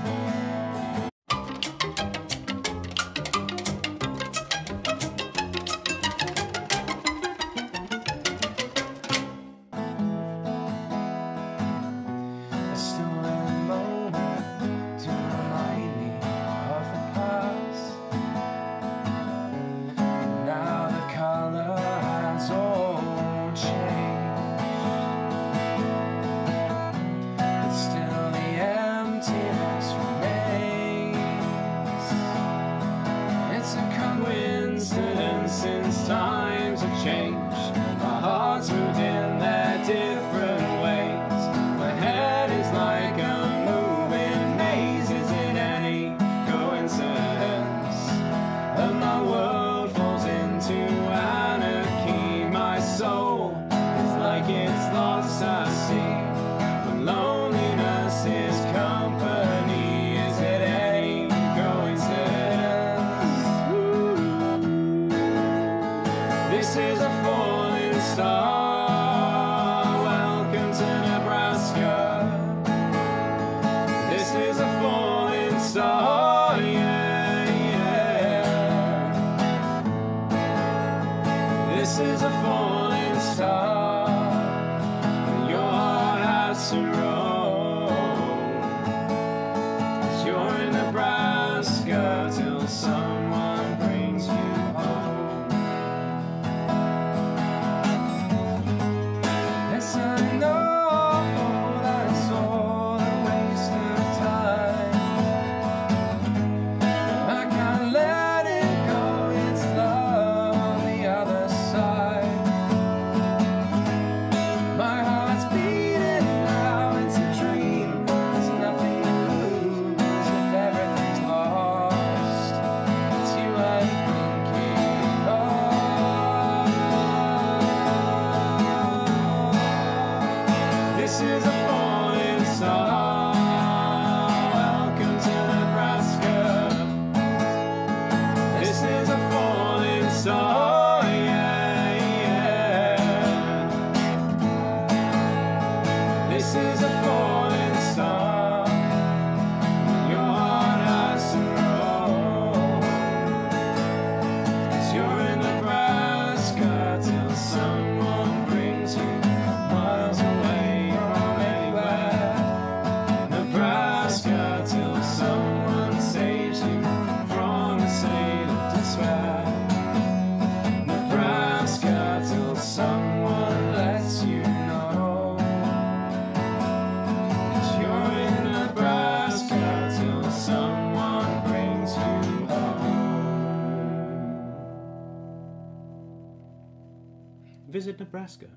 Visit Nebraska.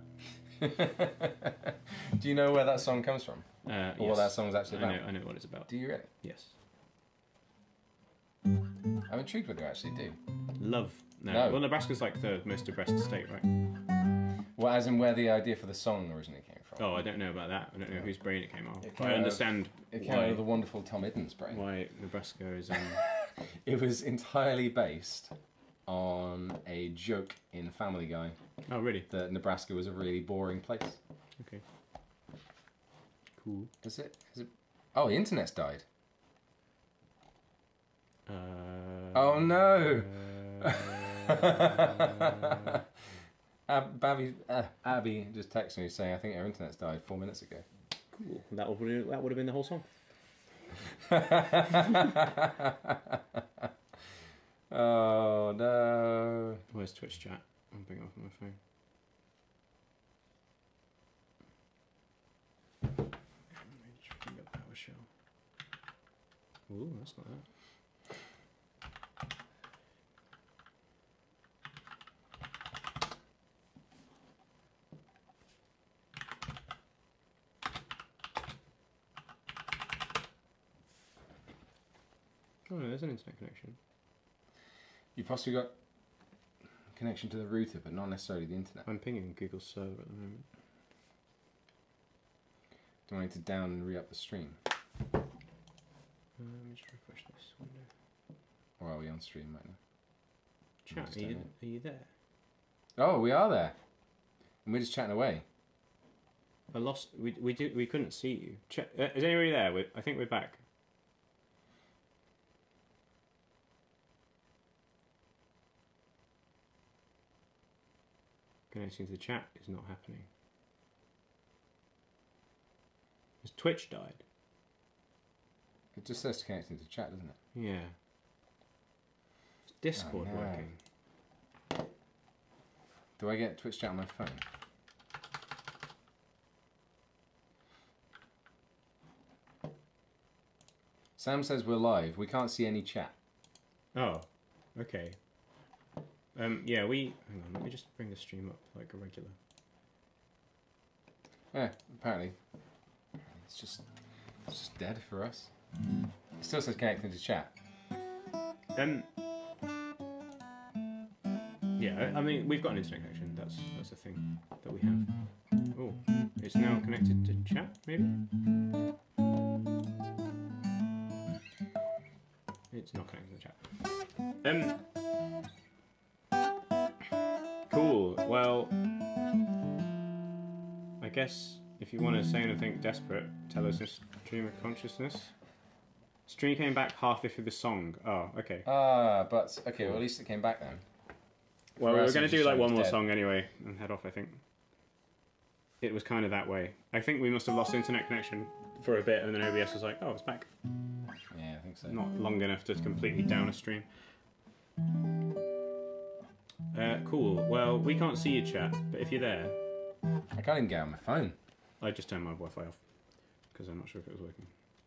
Do you know where that song comes from? Or Yes. what that song's actually about? I know what it's about. Do you really? Yes. I'm intrigued whether you actually do. Love. No. No. Well, Nebraska's like the most depressed state, right? Well, as in where the idea for the song originally came from. Oh, I don't know about that. I don't know whose brain it came off. It came I out of- understand It came out why, of the wonderful Tom Idden's brain. why Nebraska is... It was entirely based on a joke in Family Guy Oh, really? that Nebraska was a really boring place. Okay. Cool. Is it? Oh, the internet's died. Oh no! Abby just texted me saying, I think our internet's died 4 minutes ago. Cool. That would have been the whole song. Oh no. Where's Twitch chat? I'll bring it up on my phone. PowerShell. Ooh, that's not that. Oh no, there's an internet connection. You've possibly got connection to the router, but not necessarily the internet. I'm pinging Google server at the moment. Do I need to down and re-up the stream? Let me just refresh this window. Or are we on stream right now? Chat, are you there? Oh, we are there. And we're just chatting away. I lost. We couldn't see you. Is anybody there? I think we're back. Connecting to the chat is not happening. Has Twitch died? It just says connecting to chat, doesn't it? Yeah. Is Discord working? Do I get Twitch chat on my phone? Sam says we're live. We can't see any chat. Oh, okay. Yeah, hang on, let me just bring the stream up like a regular. Yeah, apparently. It's just dead for us. It still says connecting to chat. Yeah, I mean, we've got an internet connection. That's the thing that we have. Oh, it's now connected to chat, maybe? It's not connected to chat. Cool. Well, I guess if you want to say anything desperate, tell us in stream of consciousness. Stream came back halfway through the song. Oh, okay. But okay. Well, at least it came back then. Well, we're going to do like one more song anyway and head off, I think. It was kind of that way. I think we must have lost internet connection for a bit and then OBS was like, oh, it's back. Yeah, I think so. Not long enough to completely down a stream. Cool. Well, we can't see your chat, but if you're there... I can't even get on my phone. I just turned my Wi-Fi off because I'm not sure if it was working.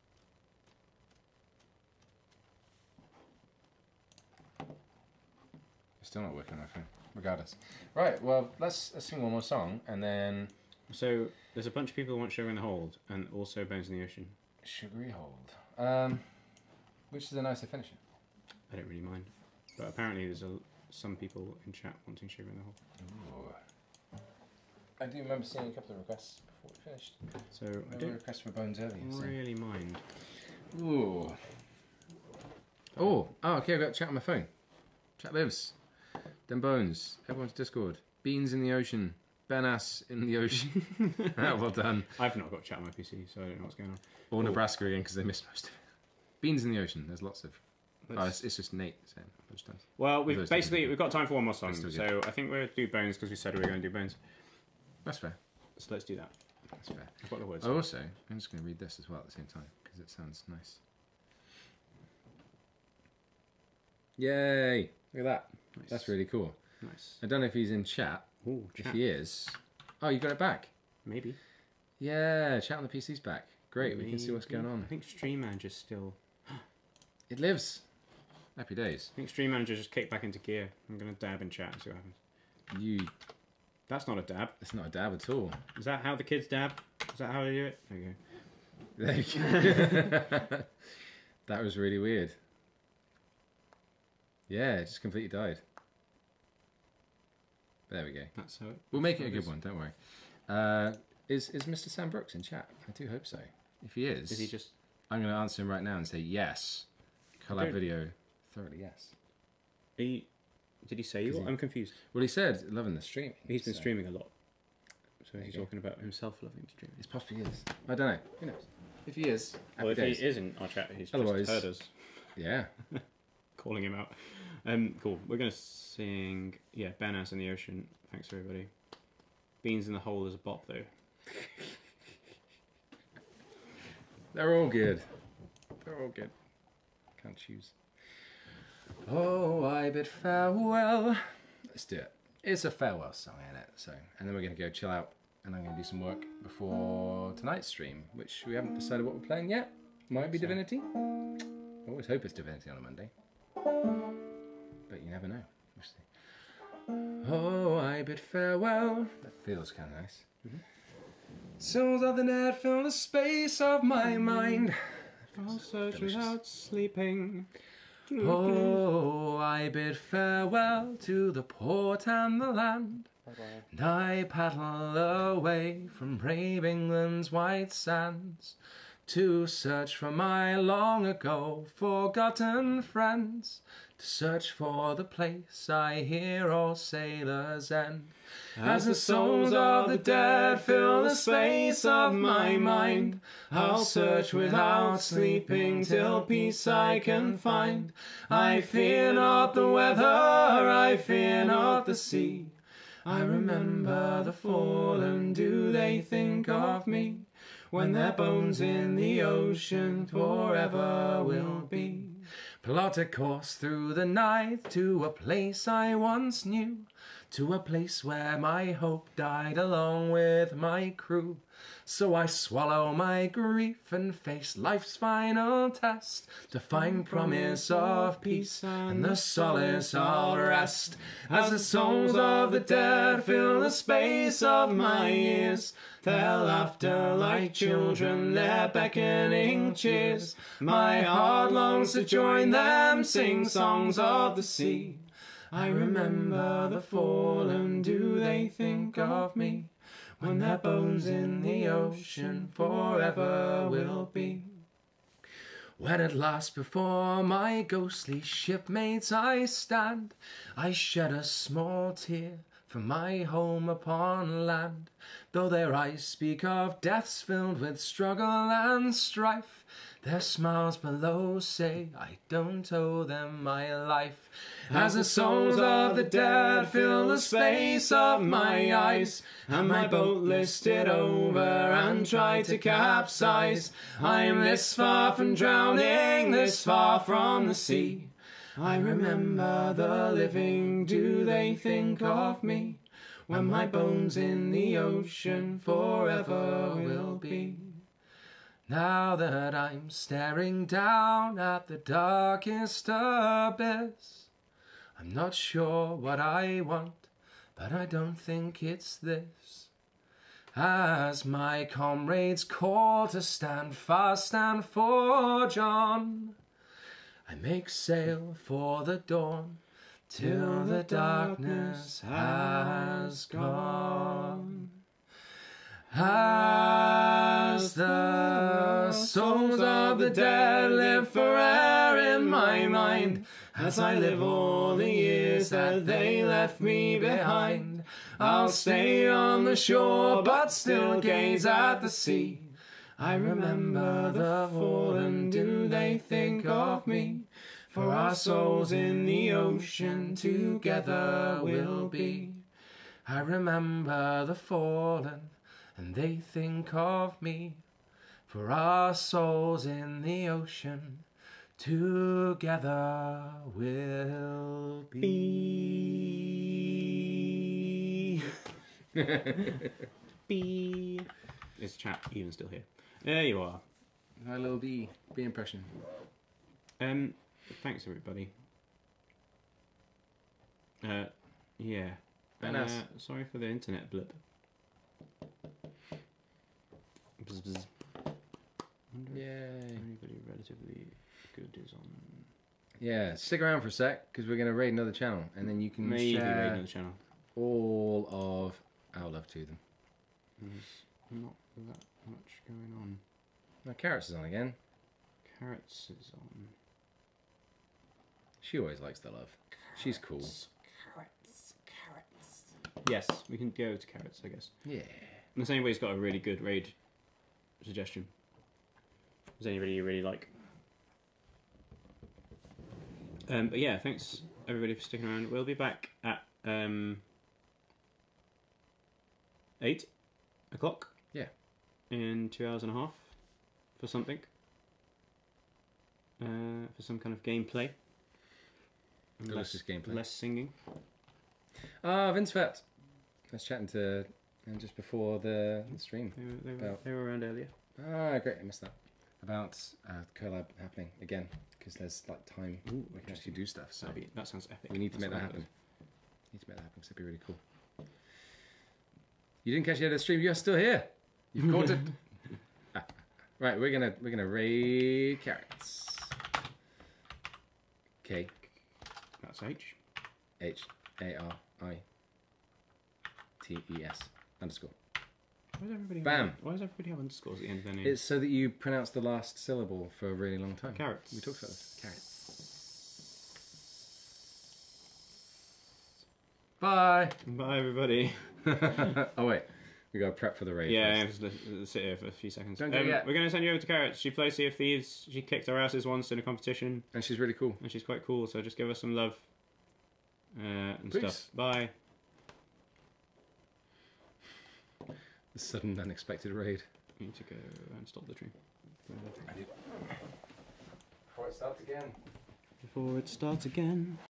It's still not working on my phone, regardless. Right, well, let's sing one more song, and then... So, there's a bunch of people who want Sugar in the Hold, and also Bones in the Ocean. Sugary Hold. Which is a nicer finisher? I don't really mind. But apparently there's some people in chat wanting Sugar in the Hold. Ooh. I do remember seeing a couple of requests before we finished. So, I don't requests for Bones earlier. Really mind. Ooh. Oh, okay, I've got chat on my phone. Chat lives. Them Bones. Everyone's Discord. Beans in the ocean. Ben-ass in the ocean. Well done. I've not got chat on my PC, so I don't know what's going on. Or Nebraska again, because they missed most of it. Beans in the ocean. There's lots of... Oh, it's just Nate saying a bunch of times. Well, we've got time for one more song, so I think we're going to do Bones because we said we were going to do Bones. That's fair. So let's do that. That's fair. I've got the words. Also, I'm just going to read this as well at the same time because it sounds nice. Yay! Look at that. Nice. That's really cool. Nice. I don't know if he's in chat. Ooh, chat. If he is... Oh, you got it back? Maybe. Yeah, chat on the PC's back. Great, we can see what's going on. I think Stream Manager's still... It lives. Happy days. I think Stream Manager just kicked back into gear. I'm going to dab in chat and see what happens. That's not a dab. It's not a dab at all. Is that how the kids dab? Is that how they do it? There you go. There you go. That was really weird. Yeah, it just completely died. There we go. That's how it... We'll make it a good one, don't worry. Is Mr. Sam Brooks in chat? I do hope so. If he is he just... I'm going to answer him right now and say yes. Collab video. Thoroughly yes. Did he say you? I'm confused. Well, he said loving the stream. He's been streaming a lot. So he's talking about himself loving streaming. It possibly is. I don't know. Who knows? If he is, well, if he is in our chat, he's just heard us. Yeah. Calling him out. Cool. We're going to sing, Ben-ass in the Ocean. Thanks, everybody. Beans in the Hole is a bop, though. They're all good. They're all good. Can't choose. Oh, I bid farewell. Let's do it. It's a farewell song, isn't it? So, and then we're going to go chill out, and I'm going to do some work before tonight's stream, which we haven't decided what we're playing yet. Might be Divinity. I always hope it's Divinity on a Monday. But you never know. We'll see. Oh, I bid farewell. That feels kind of nice. Mm-hmm. Souls of the dead fill the space of my mind. I'll search without sleeping. Oh, I bid farewell to the port and the land. Bye-bye. And I paddle away from brave England's white sands to search for my long ago forgotten friends, to search for the place I hear all sailors end. As the souls of the dead fill the space of my mind, I'll search without sleeping till peace I can find. I fear not the weather, I fear not the sea, I remember the fallen, do they think of me? When their bones in the ocean forever will be. Plot a course through the night to a place I once knew, to a place where my hope died along with my crew. So I swallow my grief and face life's final test, to find promise of peace and the solace of rest. As the souls of the dead fill the space of my ears, their laughter like children, their beckoning cheers. My heart longs to join them, sing songs of the sea. I remember the fallen, do they think of me? When their bones in the ocean forever will be. When at last before my ghostly shipmates I stand, I shed a small tear for my home upon land. Though their eyes speak of deaths filled with struggle and strife, their smiles below say I don't owe them my life. As the souls of the dead fill the space of my eyes, and my boat listed over and tried to capsize, I'm this far from drowning, this far from the sea. I remember the living, do they think of me? When my bones in the ocean forever will be. Now that I'm staring down at the darkest abyss, I'm not sure what I want, but I don't think it's this. As my comrades call to stand fast and forge on, I make sail for the dawn, till the darkness has gone. As the souls of the dead live forever in my mind, as I live all the years that they left me behind, I'll stay on the shore but still gaze at the sea. I remember the fallen, do they think of me? For our souls in the ocean together will be. I remember the fallen, and they think of me. For our souls in the ocean together will be. B. Is chat even still here? There you are. My little B impression. Thanks everybody. Yeah. Nice. Sorry for the internet blip. Bzz, bzz. Yay. Anybody relatively good is on. Yeah, stick around for a sec because we're going to raid another channel, and then you can Maybe share raid another channel. all of our love to them. There's not that much going on. Now Carrots is on again. Carrots is on. She always likes the love. She's cool. Carrots. Yes, we can go to Carrots, I guess. Yeah. And the same way he's got a really good raid suggestion. Is anybody you really like? But yeah, thanks everybody for sticking around. We'll be back at 8 o'clock. Yeah. In 2 hours and a half for something. For some kind of gameplay. Delicious gameplay. Less singing. Vince Vet. I was chatting to him just before the stream. They were around earlier. Ah, great, I missed that. About collab happening again, because there's like time we can actually do stuff. So That sounds epic. we need to make that happen. Need to make that happen, because it'd be really cool. You didn't catch the end of the stream, you're still here. You've caught it. Right, we're gonna raid Carrots. K. That's H. HARITES _. Why does everybody Bam. Why does everybody have underscores at the end of their name? It's so that you pronounce the last syllable for a really long time. Carrots. We talked about this. Carrots. Bye. Bye, everybody. Oh wait, we got to prep for the raid. Yeah, first. just sit here for a few seconds. Don't go yet. We're going to send you over to Carrots. She plays Sea of Thieves. She kicked our asses once in a competition. And she's really cool. And she's quite cool, so just give her some love and Peace. stuff. Bye. The sudden unexpected raid. You need to go and stop the tree. I do. Before it starts again. Before it starts again.